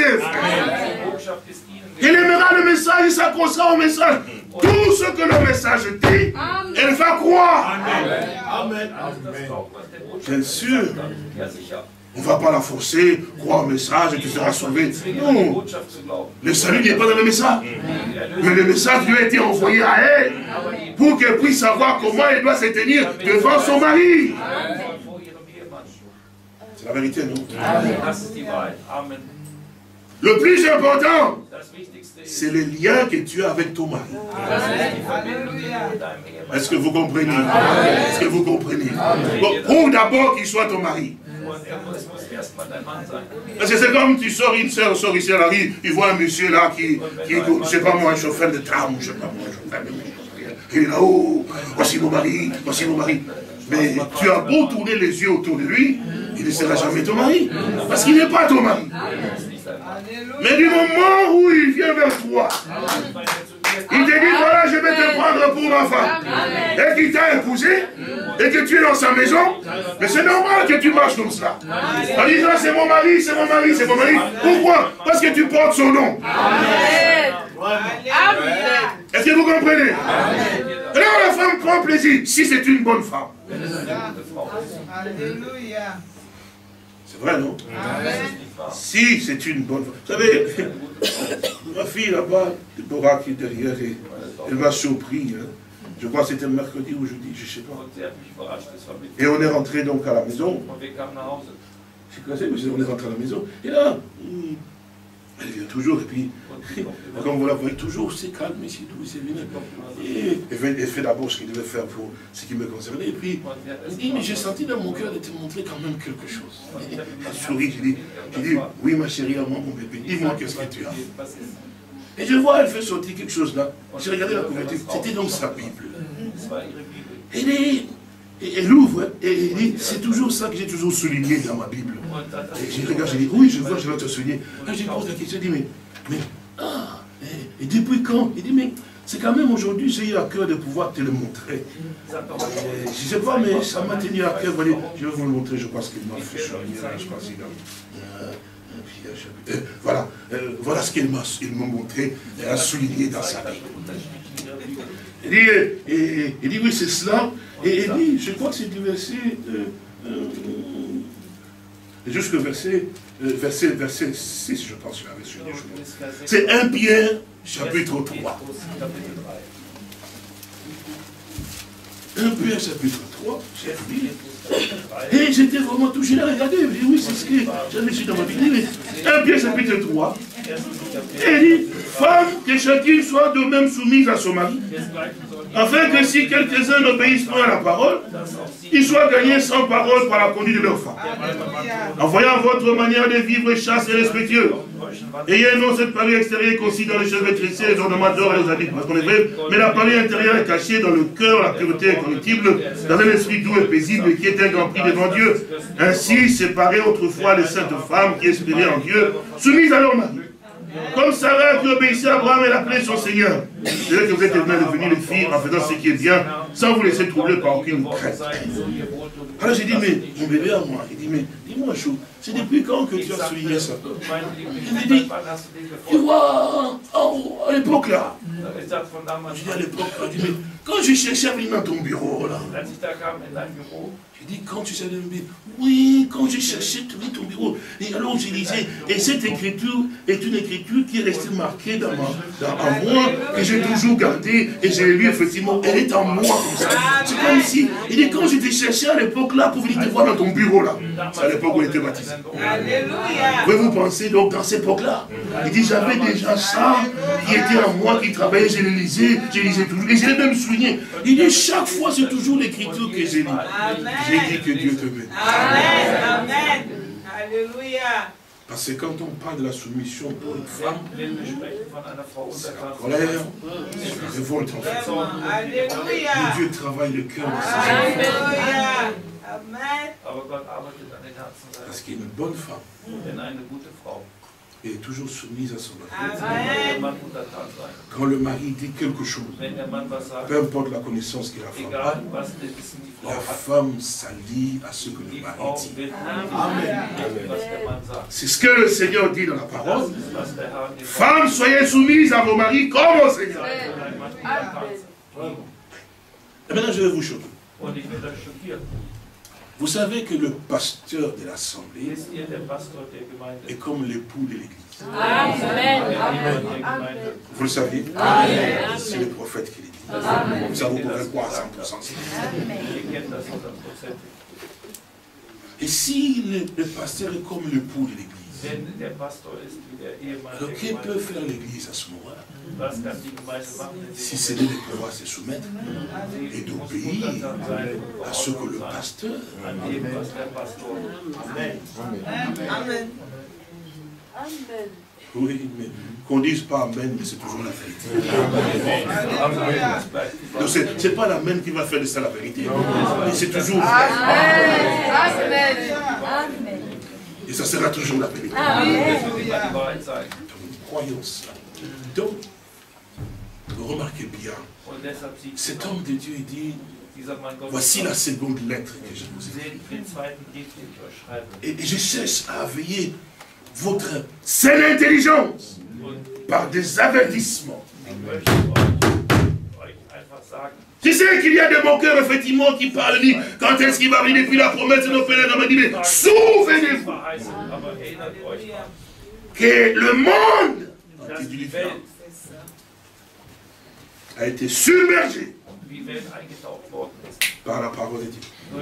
Elle aimera le message, il s'accrochera au message. Tout ce que le message dit, elle va croire. Amen. Bien sûr. On ne va pas la forcer, croire au message et tu seras sauvé. Non. Le salut n'est pas dans le message. Mais le message lui a été envoyé à elle pour qu'elle puisse savoir comment elle doit se tenir devant son mari. C'est la vérité, non? Amen. Le plus important, c'est le lien que tu as avec ton mari. Est-ce que vous comprenez? Est-ce que vous comprenez? Bon, pour d'abord qu'il soit ton mari. Parce que c'est comme tu sors, une soeur sort ici à la rue, il voit un monsieur là qui, qui est, je sais pas moi, un chauffeur de tram, je sais pas moi, un chauffeur de... Il est là-haut, voici mon mari, voici mon mari. Mais tu as beau tourner les yeux autour de lui, il ne sera jamais ton mari. Parce qu'il n'est pas ton mari. Mais du moment où il vient vers toi, il te dit, voilà, je vais te prendre pour ma femme. Et qu'il t'a épousé, et que tu es dans sa maison, mais c'est normal que tu marches comme cela. En disant, c'est mon mari, c'est mon mari, c'est mon mari. Pourquoi? Parce que tu portes son nom. Est-ce que vous comprenez? Alors la femme prend plaisir, si c'est une bonne femme. Alléluia. C'est vrai, non? Si c'est une bonne femme. Vous savez, ma fille là-bas, Déborah qui est derrière, et elle m'a surpris. Hein. Je crois que c'était mercredi ou jeudi, je ne sais pas. Et on est rentré donc à la maison. C'est quoi c'est, mais on est rentré à la maison. Et là, elle vient toujours, et puis, comme vous la voyez toujours, c'est calme, c'est doux, c'est bien. Et elle fait, elle fait d'abord ce qu'il devait faire pour ce qui me concernait. Et puis, elle dit, mais j'ai senti dans mon cœur de te montrer quand même quelque chose. Elle sourit, je dis, je dis, oui ma chérie, à moi mon bébé, dis-moi qu'est-ce que tu as. Et je vois, elle fait sortir quelque chose là. J'ai regardé la couverture, c'était donc sa Bible. Et elle, est, et elle ouvre, et elle dit, c'est toujours ça que j'ai toujours souligné dans ma Bible. Et je regarde, je dis, oui, je vois, je vais te souligner. Là, je pose la question, je dis, mais, mais, ah, et, et depuis quand? Il dit, mais, c'est quand même aujourd'hui, j'ai eu à cœur de pouvoir te le montrer. Et, je ne sais pas, mais ça m'a tenu à cœur. Je vais vous le montrer, je crois ce qu'il m'a fait souligner, je crois qu'il a... Euh, voilà, euh, voilà ce qu'il m'a montré, elle a souligné dans sa vie. Il dit, et, et, il dit oui, c'est cela. Et il dit, je crois que c'est du verset, euh, euh, jusqu'au verset, euh, verset, verset six, je pense, la version du jour. C'est un Pierre, chapitre trois. un Pierre, chapitre trois, j'ai lu. Et j'étais vraiment touché là, regardez, je dis oui, c'est ce que j'avais su dans ma Bible. un Pierre, chapitre trois. Et il dit, femme, que chacune soit de même soumise à son mari, afin que si quelques-uns n'obéissent pas à la parole, ils soient gagnés sans parole par la conduite de leur femme. En voyant votre manière de vivre chaste et respectueuse, ayez non cette parure extérieure consiste dans les cheveux tressés, les ornements d'or et les habits, parce qu'on est vrai, mais la parure intérieure est cachée dans le cœur, la pureté incorruptible, dans un esprit doux et paisible qui est un grand prix devant Dieu. Ainsi séparées autrefois les saintes femmes qui espéraient en Dieu, soumises à leur mari. Comme Sarah qui obéissait à Abraham et l'appelait son Seigneur. C'est là que vous êtes devenus les filles en faisant ce qui est bien, sans vous laisser troubler par aucune crainte. Alors j'ai dit, mais mon bébé à moi, il dit, mais dis-moi, Chou, c'est depuis quand que tu as souligné ça? Il me dit, tu vois, oh, à l'époque là. Je dis à l'époque, il dit, mais quand je cherchais à venir dans ton bureau là. J'ai dit, quand tu sais de me oui, quand j'ai cherché ton bureau. Et alors j'ai lisé, et cette écriture est une écriture qui est restée marquée dans, ma, dans en moi, que j'ai toujours gardée, et j'ai lu effectivement, elle est en moi comme ça. C'est comme si, il dit, quand j'étais cherché à l'époque là, pour venir te voir dans ton bureau là, c'est à l'époque où il était baptisé. Pouvez-vous penser donc dans cette époque là? Il dit, j'avais déjà ça, qui était en moi, qui travaillait, je le lisais, je lisais toujours, et je l'ai même souligné. Il dit, chaque fois c'est toujours l'écriture que j'ai lu. J'ai dit que Dieu te bénisse. Amen. Amen. Alléluia. Parce que quand on parle de la soumission pour une femme, c'est la colère, c'est la révolte en fait. Alléluia. Mais Dieu travaille le cœur de ses Alléluia. Amen. Parce qu'il y a une bonne femme. Et est toujours soumise à son mari. Amen. Quand le mari dit quelque chose, peu importe la connaissance que la femme a, la femme s'allie à ce que le mari dit. Amen. C'est ce que le Seigneur dit dans la parole. Femmes, soyez soumises à vos maris comme au Seigneur. Et maintenant, je vais vous choquer. Vous savez que le pasteur de l'Assemblée est comme l'époux de l'Église. Amen. Vous le savez? C'est le prophète qui le dit. Comme ça, vous pouvez croire à cent pour cent. Et si le, le pasteur est comme l'époux de l'Église, alors que peut faire l'Église à ce moment-là? Si c'est de pouvoir se soumettre et d'obéir à ce que le pasteur. Amen. Amen. Oui, mais qu'on ne dise pas Amen, mais c'est toujours la vérité. Donc ce n'est pas l'Amen qui va faire de ça la vérité. Mais c'est toujours vrai. Amen. Et ça sera toujours la vérité. Amen. Donc, croyons cela. Donc, remarquez bien, cet homme de Dieu, il dit, Voici la seconde lettre que je vous ai. Et, et je cherche à veiller votre saine intelligence par des avertissements. Je sais qu'il y a de mon cœur, effectivement, qui parlent, dit, quand est-ce qu'il va venir depuis la promesse de nos pères, on m'a dit, mais souvenez-vous que le monde a été submergé par la parole de Dieu.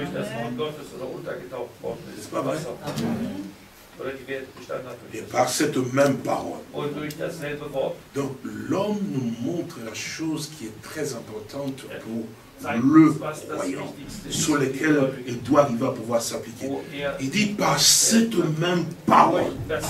C'est pas vrai? Et par cette même parole. Donc l'homme nous montre la chose qui est très importante pour le croyant, sur lequel il doit, il va pouvoir s'appliquer. Il dit par cette même parole,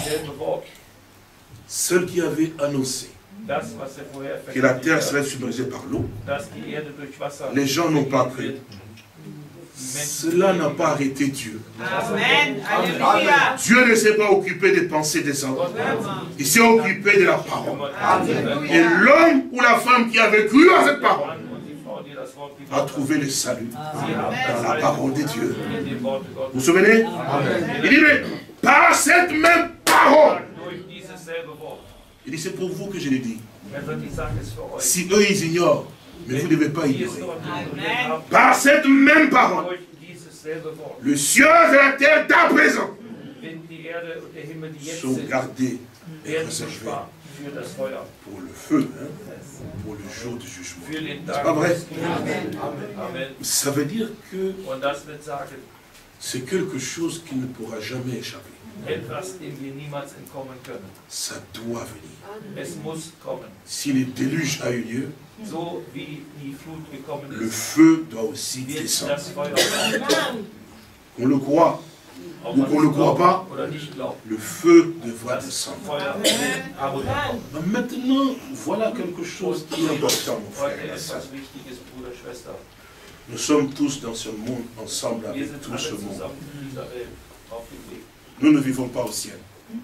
celle qui avait annoncé que la terre serait submergée par l'eau, les gens n'ont pas cru. Cela n'a pas arrêté Dieu. Amen. Alléluia. Dieu ne s'est pas occupé des pensées des hommes. Il s'est occupé de la parole. Et l'homme ou la femme qui avait cru à cette parole a trouvé le salut dans la parole de Dieu. Vous vous souvenez? Il dit, mais par cette même parole. Il dit, c'est pour vous que je l'ai dit. Si eux, ils ignorent, mais vous ne devez pas ignorer. Par cette même parole, le ciel et la terre d'à présent sont gardés et réservés pour le feu, hein, pour le jour du jugement. C'est pas vrai? Ça veut dire que c'est quelque chose qui ne pourra jamais échapper. Ça doit venir. Si le déluge a eu lieu, le feu doit aussi descendre. Qu'on le croit ou qu'on ne le croit pas, le feu devra descendre. Mais maintenant, voilà quelque chose qui est important, mon frère et ma sœur. Nous sommes tous dans ce monde, ensemble avec tout ce monde. Nous ne vivons pas au ciel.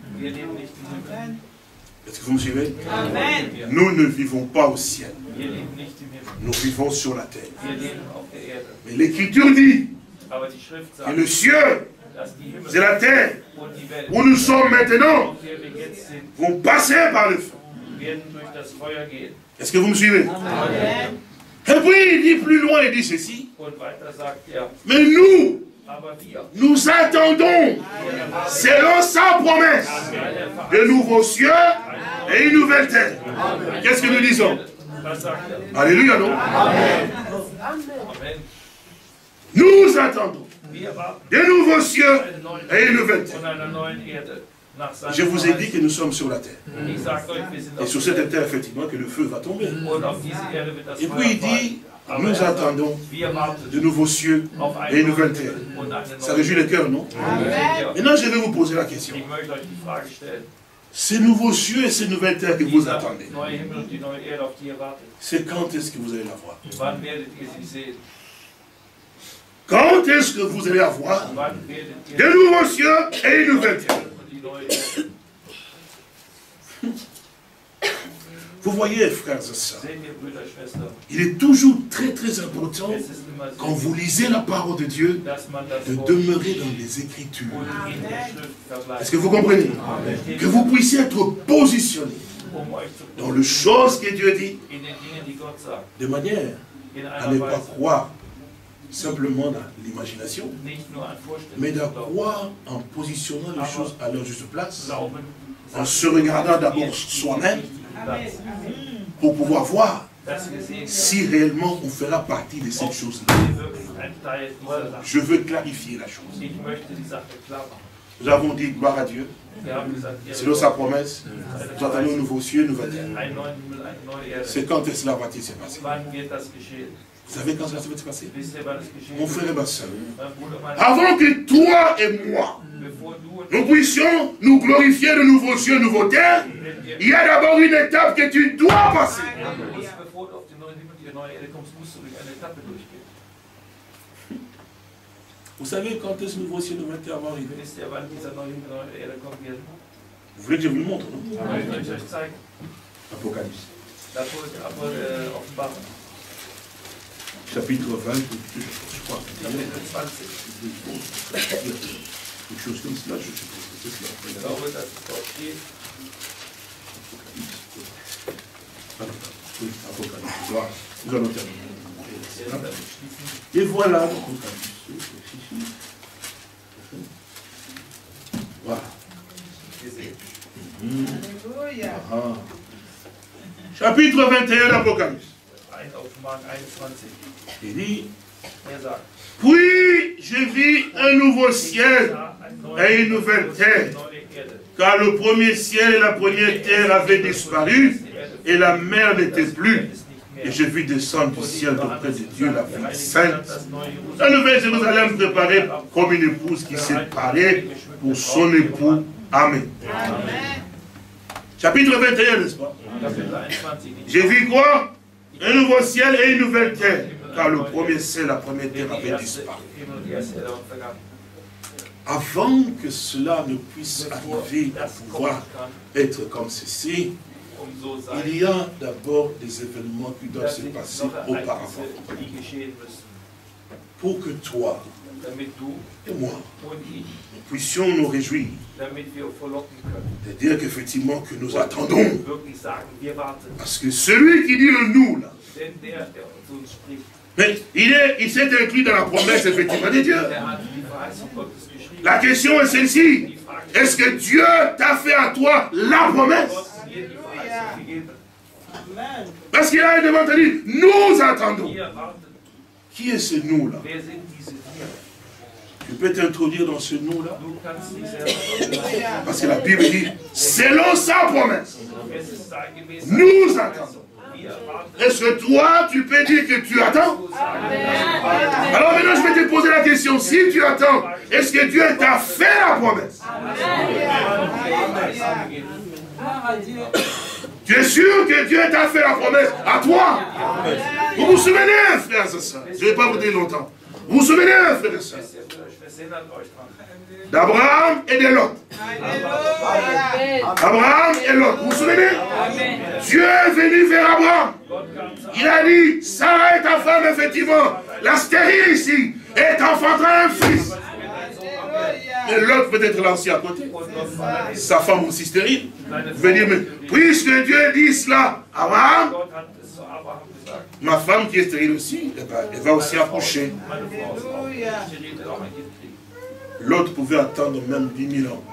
Est-ce que vous me suivez? Amen. Nous ne vivons pas au ciel. Nous vivons sur la terre. Mais l'Écriture dit que le ciel et la terre, où nous sommes maintenant, vont passer par le feu. Est-ce que vous me suivez? Amen. Et puis il dit plus loin, il dit ceci. Mais nous, nous attendons, selon sa promesse, de nouveaux cieux et une nouvelle terre. Qu'est-ce que nous disons? Alléluia, non? Amen. Nous attendons de nouveaux cieux et une nouvelle terre. Je vous ai dit que nous sommes sur la terre. Et sur cette terre, effectivement, que le feu va tomber. Et puis il dit, nous attendons de nouveaux cieux et une nouvelle terre. Ça réjouit le cœur, non? Maintenant, je vais vous poser la question. Ces nouveaux cieux et ces nouvelles terres que vous attendez, c'est quand est-ce que vous allez la voir? Quand est-ce que vous allez avoir de nouveaux cieux et une nouvelle terre? Vous voyez, frères et sœurs, il est toujours très très important, quand vous lisez la parole de Dieu, de demeurer dans les Écritures. Est-ce que vous comprenez? Que vous puissiez être positionné dans les choses que Dieu dit, de manière à ne pas croire simplement dans l'imagination, mais de croire en positionnant les choses à leur juste place, en se regardant d'abord soi-même, pour pouvoir voir si réellement on fera partie de cette chose-là. Je veux clarifier la chose. Nous avons dit gloire à Dieu, selon sa promesse, nous attendons un nouveau cieux, une nouvelle terre. C'est quand est-ce que cela va-t-il se passer? Vous savez quand cela va se passer? Mon frère et ma soeur, avant que toi et moi, nous puissions nous glorifier de nouveaux cieux, de nouveaux terres, il y a d'abord une étape que tu dois passer. Vous savez quand est-ce que ce nouveau ciel de nouveau terre va arriver? Vous voulez que je vous le montre, non? Apocalypse. chapitre vingt, je crois. Quelque chose comme cela, je suppose que c'est cela. Oui, Apocalypse. Nous allons terminer. Et voilà l'Apocalypse. Voilà. Mmh. Ah. Chapitre vingt et un d'Apocalypse. Il dit, puis je vis un nouveau ciel et une nouvelle terre, car le premier ciel et la première terre avaient disparu, et la mer n'était plus. Et je vis descendre du ciel auprès de Dieu la ville sainte, la nouvelle Jérusalem préparée comme une épouse qui s'est parée pour son époux. Amen. Amen. Chapitre vingt et un, n'est-ce pas? J'ai vu quoi? Un nouveau ciel et une nouvelle terre, car le premier ciel, la première terre avait disparu. Avant que cela ne puisse arriver à pouvoir être comme ceci, il y a d'abord des événements qui doivent se passer auparavant. Pour que toi et moi, nous puissions nous réjouir de dire qu'effectivement que nous attendons. Parce que celui qui dit le nous, là, mais il est, il s'est inclus dans la promesse effectivement de Dieu. La question est celle-ci. Est-ce que Dieu t'a fait à toi la promesse? Parce qu'il a demandé, dit, nous attendons. Qui est ce nous-là? Tu peux t'introduire dans ce nous-là? Parce que la Bible dit, selon sa promesse, nous attendons. Est-ce que toi, tu peux dire que tu attends? Alors maintenant, je vais te poser la question, si tu attends, est-ce que Dieu t'a fait la promesse? Tu es sûr que Dieu t'a fait la promesse à toi? Vous vous souvenez, frères et sœurs? Je ne vais pas vous dire longtemps. Vous vous souvenez, frères et sœurs, d'Abraham et de Lot? Abraham et Lot, vous vous souvenez? Dieu est venu vers Abraham. Il a dit, Sarah est ta femme, effectivement. La stérile ici est enfantera un fils. Et l'autre peut être là aussi à côté. Sa femme aussi stérile. Vous pouvez dire, mais puisque Dieu dit cela, Abraham, ma femme qui est stérile aussi, eh ben, elle va aussi accoucher. L'autre pouvait attendre même dix mille ans.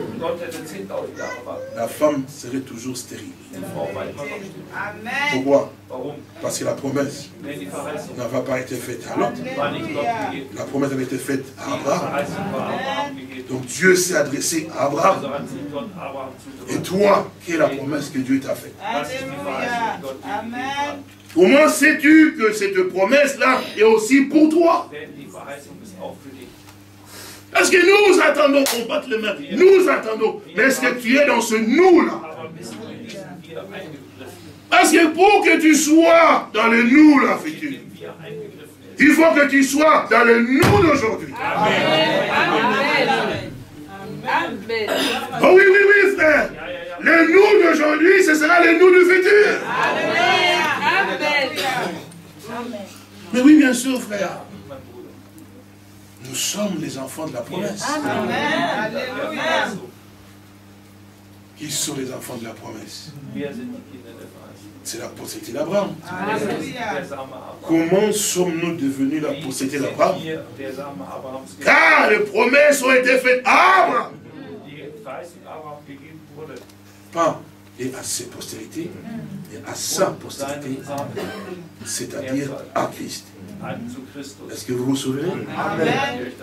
La femme serait toujours stérile. Pourquoi? Parce que la promesse n'avait pas été faite à l'autre. La promesse avait été faite à Abraham. Donc Dieu s'est adressé à Abraham. Et toi, quelle est la promesse que Dieu t'a faite? Comment sais-tu que cette promesse-là est aussi pour toi? Parce que nous attendons, on batte le main, nous attendons. Mais est-ce que tu es dans ce nous-là? Parce que pour que tu sois dans le nous-là, futur, il faut que tu sois dans le nous d'aujourd'hui. Oh oui, oui, oui, frère. Le nous d'aujourd'hui, ce sera le nous du futur. Mais oui, bien sûr, frère. Nous sommes les enfants de la promesse. Amen. Qui sont les enfants de la promesse? C'est la postérité d'Abraham. Comment sommes-nous devenus la postérité d'Abraham? Car les promesses ont été faites à Abraham. Pas et à ses postérités, et à sa postérité, c'est-à-dire à Christ. Est-ce que vous vous souvenez? Amen.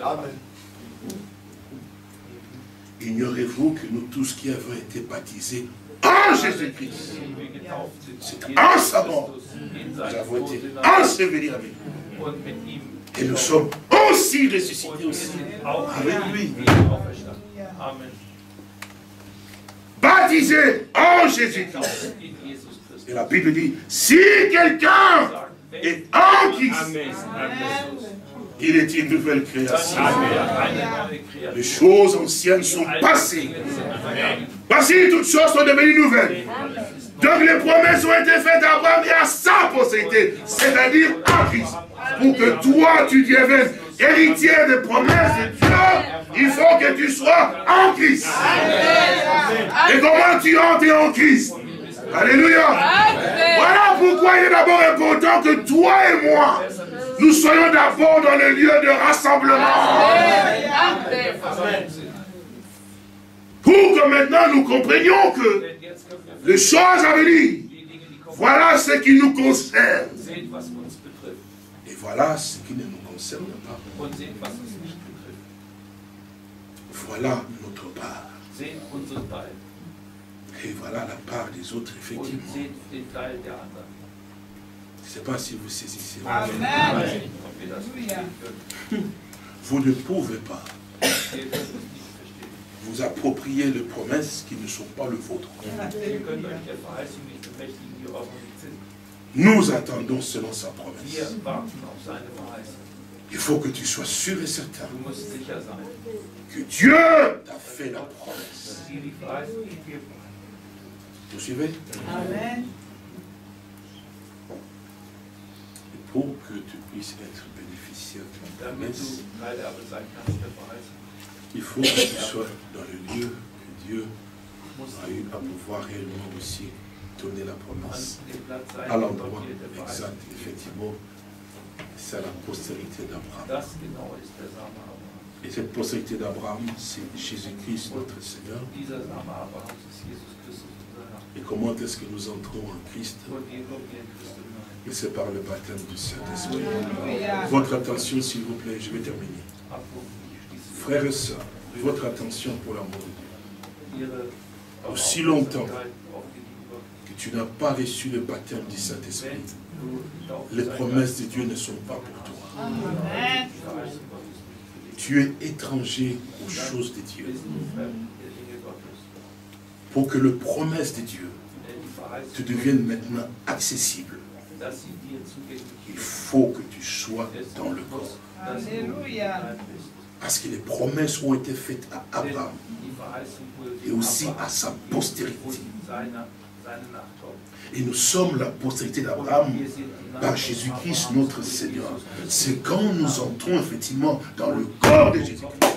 Ignorez-vous que nous tous qui avons été baptisés en Jésus-Christ, c'est en sa mort, nous avons été ensevelis avec lui. Et nous sommes aussi ressuscités aussi avec lui. Baptisés en Jésus-Christ. Et la Bible dit, si quelqu'un est en Christ, il est une nouvelle création. Les choses anciennes sont passées. Voici, toutes choses sont devenues nouvelles. Donc les promesses ont été faites à Abraham et à sa postérité, c'est-à-dire à Christ. Pour que toi, tu deviennes héritier des promesses de Dieu, il faut que tu sois en Christ. Et comment tu entres en Christ? Alléluia. Voilà pourquoi il est d'abord important que toi et moi, nous soyons d'abord dans le lieu de rassemblement. Pour que maintenant nous comprenions que les choses à venir, voilà ce qui nous concerne. Et voilà ce qui ne nous concerne pas. Voilà notre part. Et voilà la part des autres, effectivement. Je ne sais pas si vous saisissez. Amen. Vous ne pouvez pas vous approprier les promesses qui ne sont pas le vôtre. Nous attendons selon sa promesse. Il faut que tu sois sûr et certain que Dieu t'a fait la promesse. Vous suivez? Amen. Et pour que tu puisses être bénéficiaire de la promesse, il faut que tu sois dans le lieu que Dieu a eu à pouvoir réellement aussi donner la promesse à l'endroit exact. Effectivement, c'est la postérité d'Abraham. Et cette postérité d'Abraham, c'est Jésus-Christ, notre Seigneur. Et comment est-ce que nous entrons en Christ? Et c'est par le baptême du Saint-Esprit. Votre attention, s'il vous plaît, je vais terminer. Frères et sœurs, votre attention pour l'amour de Dieu. Aussi longtemps que tu n'as pas reçu le baptême du Saint-Esprit, les promesses de Dieu ne sont pas pour toi. Amen. Tu es étranger aux choses de Dieu. Pour que les promesses de Dieu te deviennent maintenant accessibles, il faut que tu sois dans le corps. Alléluia. Parce que les promesses ont été faites à Abraham et aussi à sa postérité. Et nous sommes la postérité d'Abraham par Jésus-Christ notre Seigneur. C'est quand nous entrons effectivement dans le corps de Jésus-Christ.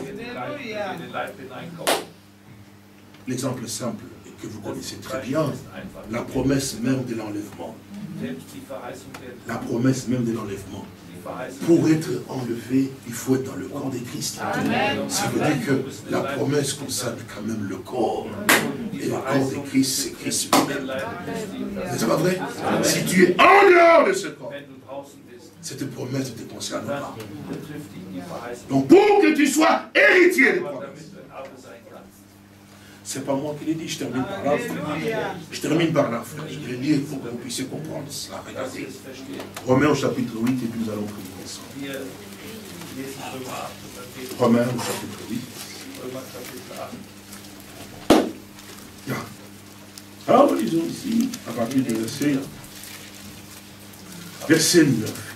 L'exemple simple et que vous connaissez très bien, la promesse même de l'enlèvement. La promesse même de l'enlèvement. Pour être enlevé, il faut être dans le corps de Christ. Ça veut dire que la promesse concerne quand même le corps. Et le corps de Christ, c'est Christ lui-même. C'est pas vrai? Si tu es en dehors de ce corps, cette promesse ne te concerne pas. Donc pour que tu sois héritier des promesses, c'est pas moi qui l'ai dit, je termine par là. Je termine par là, frère. Je vais lire pour que vous puissiez comprendre cela. Regardez. Romains au chapitre huit, et puis nous allons prier ensemble. Romains au chapitre huit. Alors, nous lisons ici, à partir du verset, verset neuf.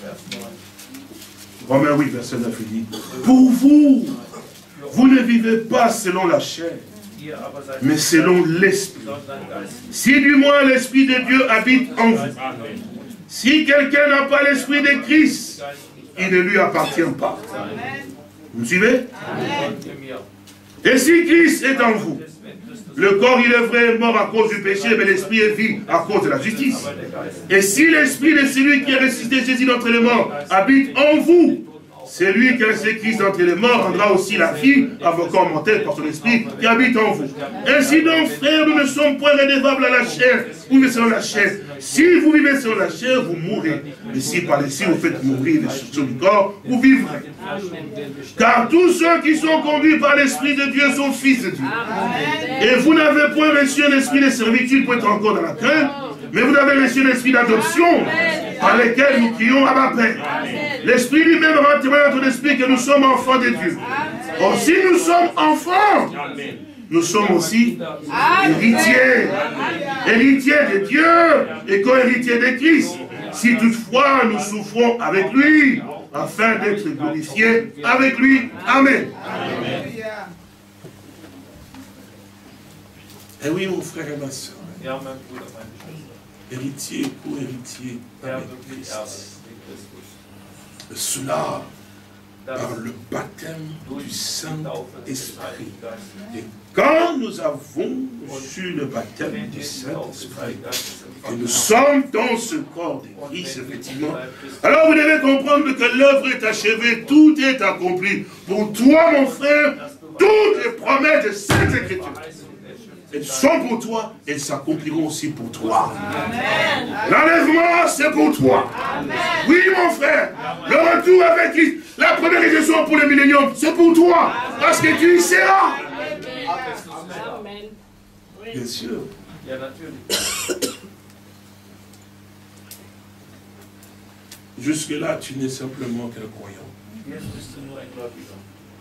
Romains huit, verset neuf, il dit, pour vous, vous ne vivez pas selon la chair, mais selon l'Esprit. Si du moins l'Esprit de Dieu habite en vous. Si quelqu'un n'a pas l'Esprit de Christ, il ne lui appartient pas. Vous me suivez? Et si Christ est en vous, le corps, il est vrai, mort à cause du péché, mais l'Esprit est vie à cause de la justice. Et si l'Esprit de celui qui a ressuscité Jésus d'entre les morts habite en vous, c'est lui qui a ressuscité Christ d'entre les morts rendra aussi la vie à vos corps mortels par son esprit qui habite en vous. Ainsi donc, frères, nous ne sommes point redevables à la chair, vous vivez selon la chair. Si vous vivez selon la chair, vous mourrez. Mais si par ici vous faites mourir les choses du corps, vous vivrez. Car tous ceux qui sont conduits par l'Esprit de Dieu sont fils de Dieu. Et vous n'avez point reçu un esprit de servitude pour être encore dans la crainte, mais vous avez reçu l'esprit d'adoption, par lequel nous crions à ma Père. L'Esprit lui-même rend témoin dans ton esprit que nous sommes enfants de Dieu. Or, si nous sommes enfants, nous sommes aussi héritiers. Héritiers de Dieu et co-héritiers de Christ. Si toutefois nous souffrons avec lui, afin d'être glorifiés avec lui. Amen. Amen. Et oui, mon frère et ma soeur. Ja, mein Bruder, meine Schwester. Héritier, co-héritier Erbe avec mit Christ. Erbe mit Christus. Cela Das par le baptême du durch die Taufe des Saint-Esprit. Heiligen Geistes. Et quand nous avons reçu le baptême Wenn du wir die Taufe des Saint-Esprit, Heiligen Geistes que nous empfangen sommes dans ce corps de haben, und Christ, wenn wir effectivement, die Leib Christi alors vous devez comprendre que l'œuvre est achevée, tout est accompli. Pour toi, mon frère, toutes les promesses de cette Écriture, elles sont pour toi, elles s'accompliront aussi pour toi. L'enlèvement, c'est pour toi. Amen. Oui, mon frère, le retour avec Christ, la première résurrection pour le millénium, c'est pour toi, parce que tu y seras. Amen. Bien sûr. Ja, natürlich. Jusque-là, tu n'es simplement qu'un croyant. Jetzt bist du nur ein Gläubiger.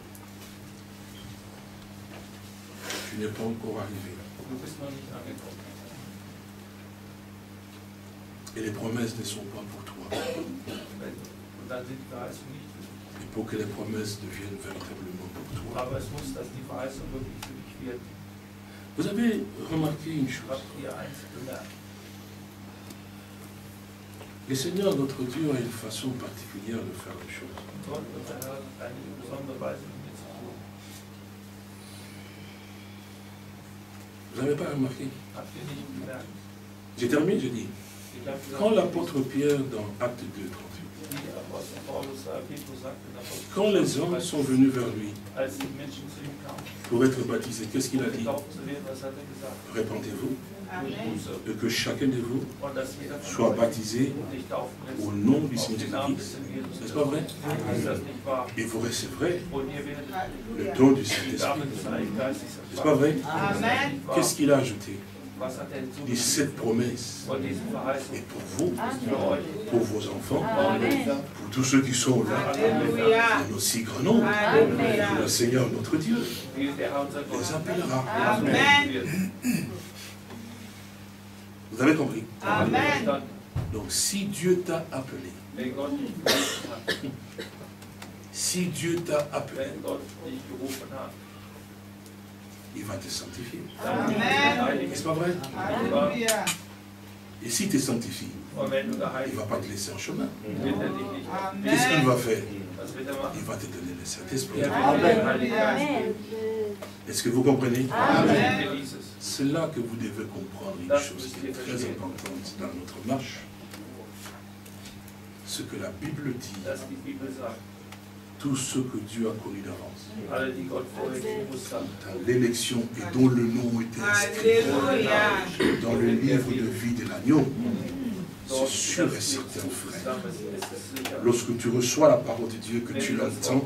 Tu n'es pas encore arrivé. Du bist noch nicht angekommen. Et les promesses ne sont pas pour toi. Und dann sind die Verheißungen nicht für dich. Et pour que les promesses deviennent véritablement pour toi. Aber es muss, dass die Verheißung wirklich für dich wird. Vous avez remarqué une chose. Habt ihr eins bemerkt? Le Seigneur, notre Dieu, a une façon particulière de faire les choses. Gott, unser Herr, hat eine besondere Weise mit mir zu tun. Vous n'avez pas remarqué? Habt ihr nicht bemerkt? J'ai terminé, je dis. Ich habe gesagt, Quand l'apôtre Pierre, dans Acte deux, trente-huit, wie der Apostel Paulus, äh, Petrus sagte, in Apostel quand les hommes sont venus vers lui als die Menschen zu ihm kamen, pour être baptisés, qu'est-ce qu'il a um dit? getauft zu werden, was hat er gesagt? Répentez-vous Tut Buße. et que chacun de vous Und dass jeder von soit euch baptisé sich taufen lässt, au nom du auf Seigneur den Namen des Jésus-Christ. Herrn Jesus N'est-ce pas vrai? Ist das nicht wahr? Et vous recevrez Und ihr werdet le don du die Gabe Saint-Esprit. des Heiligen Geistes N'est-ce pas vrai? empfangen. Ist das nicht wahr? Qu'est-ce qu'il a ajouté? Was hat er Il dit cette promesse von diesen est Verheißungen pour vous, für euch, pour vos enfants, Amen. pour tous ceux qui sont là, Halleluja. en aussi grand nombre. Halleluja. Le Seigneur, notre Dieu, Wie der Herr unser Gott les appellera. Amen. Vous avez compris? Amen. Donc si Dieu t'a appelé, Wenn Gott dich gerufen hat, si Dieu t'a appelé, wenn Gott dich gerufen hat, il va te sanctifier. dann wird er heilig. N'est-ce pas vrai? Halleluja. Et si tu es sanctifié, Und wenn du da il heilig ne va pas te laisser en chemin. wird er dich nicht. Qu'est-ce qu'il va faire? Was wird er machen? Il va te donner le Saint-Esprit. Er wird dir den Heiligen Geist geben. Est-ce que vous comprenez? Amen. Genieß es. C'est là que vous devez comprendre une chose qui est très importante dans notre marche. Ce que la Bible dit, Dass die Bibel sagt, tout ce que Dieu a connu d'avance, alle, die Gott vorher gewusst haben, dans l'élection et dont le nom était inscrit dans le livre de vie de l'agneau, c'est sûr et certain, frère. Lorsque tu reçois la parole de Dieu, que tu l'entends,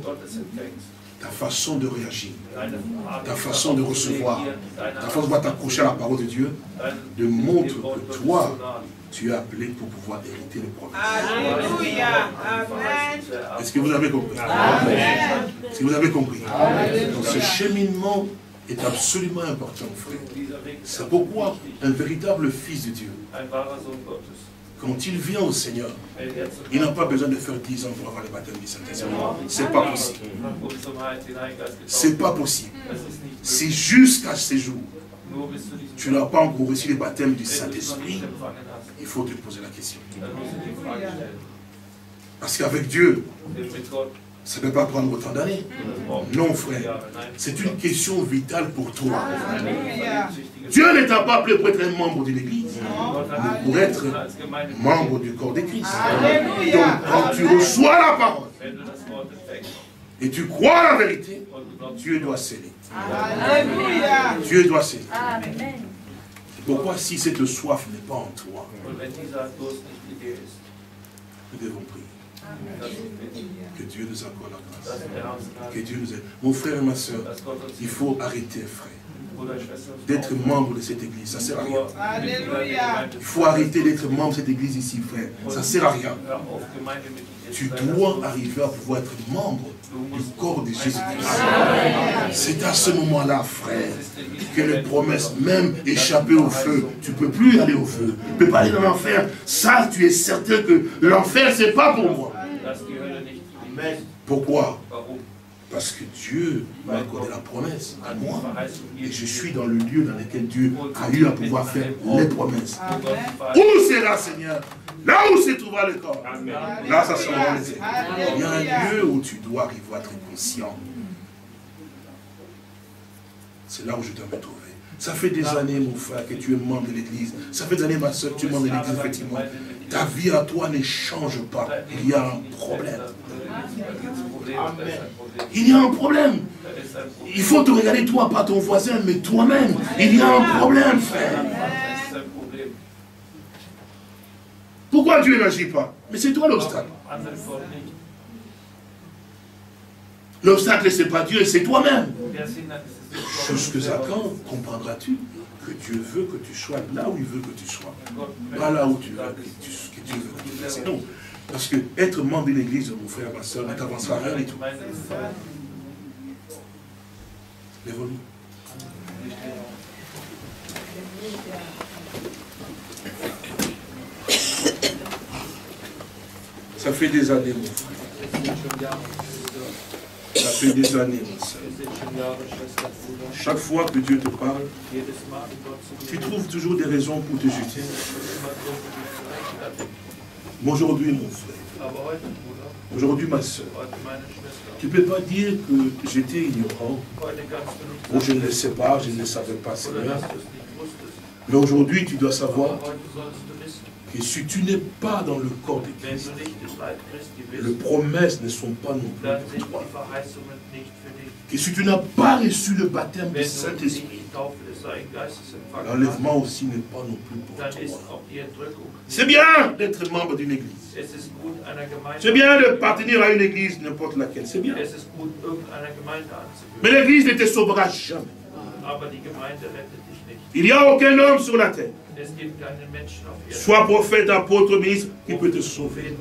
ta façon de réagir, ta façon de recevoir, ta façon de t'accrocher à la parole de Dieu, démontre que toi, tu es appelé pour pouvoir hériter les promesses. Alléluia. Amen. Est-ce que vous avez compris? Amen. Est-ce que vous avez compris? Donc ce cheminement est absolument important, frère. C'est pourquoi un véritable fils de Dieu, Ein wahrer Sohn Gottes, quand il vient au Seigneur, wenn er zu il n'a pas besoin de faire dix ans pour avoir le baptême du Saint-Esprit. C'est pas possible. um zum Heiligen den Heiligen Geist C'est getauft pas wird. possible. Das ist nicht C'est möglich. jusqu'à ce jour. Nur bis zu diesem Tu n'as pas encore reçu le baptême du Wenn du es noch Saint-Esprit. nicht empfangen hast, Il faut te poser la question. dann musst du die Frage stellen. Parce qu'avec Dieu, Denn mit Gott, ça ne peut pas prendre autant d'années. das braucht Non, nicht frère. Jahre. Nein, C'est une question vitale pour toi. eine lebenswichtige Dieu ne t'a pas appelé pour être un membre d'une église, Gott hat mais dich pour être berufen als Gemeindeglied. membre du corps de Christ. Donc, quand tu reçois la parole Wenn du das Wort empfängst et tu crois la vérité, und du glaubst, Dieu doit sceller. Alléluia. Dieu doit sceller. Amen. C'est pourquoi si cette soif n'est pas en toi, und wenn dieser Durst nicht in dir ist, nous devons prier. dass du bittest, Que Dieu nous accorde la dass grâce. der Herr uns Gnade Que gibt, Dieu nous aide. Mon frère et ma soeur, dass Gott uns il faut arrêter, frère, Bruder, Schwester, d'être membre de cette église. Ça ne sert à rien. Alléluia. Il faut arrêter d'être membre de cette église ici, frère. Ça ne sert à rien. Hör auf, Gemeindemitglied Tu zu sein. dois arriver à pouvoir être membre Du du musst corps de Jésus-Christ. Amen. C'est à ce moment-là, frère, que les promesses, même échapper au feu, tu ne peux plus aller au feu. Tu ne peux pas aller dans l'enfer. Ça, tu es certain que l'enfer, ce n'est pas pour moi. Das ist die Hölle nicht. Amen. Pourquoi? Warum? Parce que Dieu m'a accordé la promesse à moi. Et je suis dans le lieu dans lequel Dieu a eu à pouvoir faire les promesses. Où sera, Seigneur? Là où se trouvera le corps. Là, ça sera les églises. Il y a un lieu où tu dois arriver à être conscient. C'est là où je dois me trouver. Ça fait des années, mon frère, que tu es membre de l'église. Ça fait des années, ma soeur, que tu es membre de l'église, effectivement. Ta vie à toi ne change pas. Il y a un problème. Il y a un problème. Il faut te regarder toi, pas ton voisin, mais toi-même. Il y a un problème, frère. Pourquoi Dieu n'agit pas? Mais c'est toi l'obstacle. L'obstacle, ce n'est pas Dieu, c'est toi-même. Jusqu'à quand comprendras-tu que Dieu veut que tu sois là où il veut que tu sois? Pas là où tu veux que, tu, que Dieu veut que tu sois. Non. Parce que être membre d'une église, mon frère, ma soeur, ne t'avancera rien du tout. Lève-nous. Ça fait des années, mon frère. Ça fait des années, mon soeur. Chaque fois que Dieu te parle, tu trouves toujours des raisons pour te justifier. Mais aujourd'hui, mon frère, aujourd'hui, ma soeur, tu ne peux pas dire que j'étais ignorant, ou je ne le sais pas, je ne le savais pas, Seigneur. Mais aujourd'hui, tu dois savoir que si tu n'es pas dans le corps de Christ, les promesses ne sont pas non plus pour toi. Que si tu n'as pas reçu le baptême du Saint-Esprit, l'enlèvement aussi n'est pas non plus pour toi. C'est bien d'être membre d'une église. C'est bien de partenir à une église, n'importe laquelle. C'est bien. Mais l'église ne te sauvera jamais. Il n'y a aucun homme sur la terre, soit prophète, apôtre, ministre, qui peut te sauver.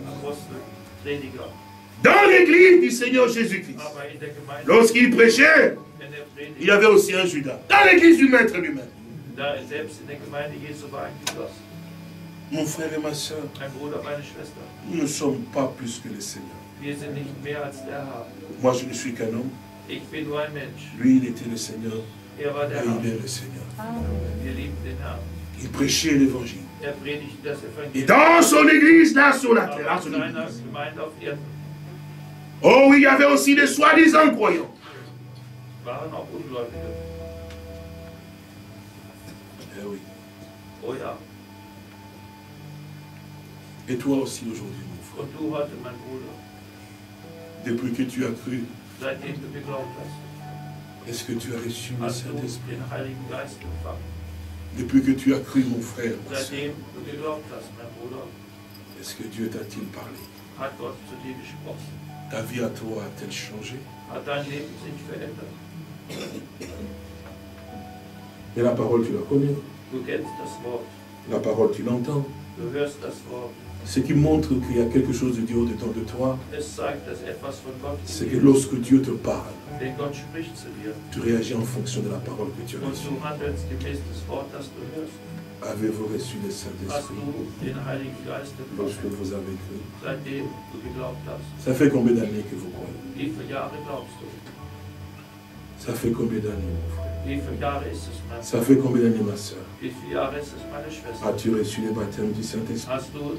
Dans l'église du Seigneur Jésus-Christ, lorsqu'il prêchait, il y avait aussi un Judas. Dans l'église du Maître lui-même. Mon frère et ma soeur, nous ne sommes pas plus que le Seigneur. Moi, je ne suis qu'un homme. Lui, il était le Seigneur. Et il est le Seigneur. Il prêchait l'évangile. Et dans son église, là sur la terre, son église. Oh oui, il y avait aussi des soi-disant croyants. Eh oui. Et toi aussi aujourd'hui, mon frère. Depuis que tu as cru, est-ce que tu as reçu le Saint-Esprit? Depuis que tu as cru, mon frère, ma soeur, est-ce que Dieu t'a-t-il parlé? Ta vie à toi a-t-elle changé? Et la parole, tu la connais. La parole, tu l'entends. Ce qui montre qu'il y a quelque chose de Dieu au-dedans de toi, c'est que lorsque Dieu te parle, tu réagis en fonction de la parole que tu as reçue. Avez-vous reçu le Saint-Esprit lorsque vous avez cru? Ça fait combien d'années que vous croyez? Ça fait combien d'années, mon frère? Ça fait combien d'années, ma soeur? As-tu reçu le baptême du Saint-Esprit?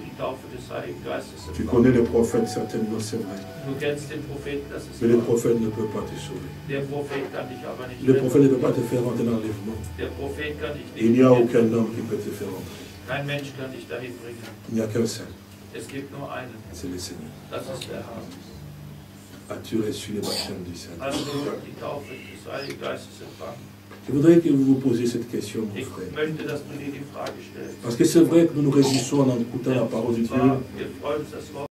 Tu connais les prophètes, certainement, c'est vrai. Mais les prophètes ne peuvent pas te sauver. Le prophète ne peut pas te faire rentrer dans l'enlèvement. Il n'y a aucun homme qui peut te faire rentrer. Il n'y a qu'un seul. C'est le Seigneur. As-tu reçu le baptême du Saint-Esprit? Je voudrais que vous vous posiez cette question, mon frère. Parce que c'est vrai que nous nous réjouissons en écoutant la parole de Dieu.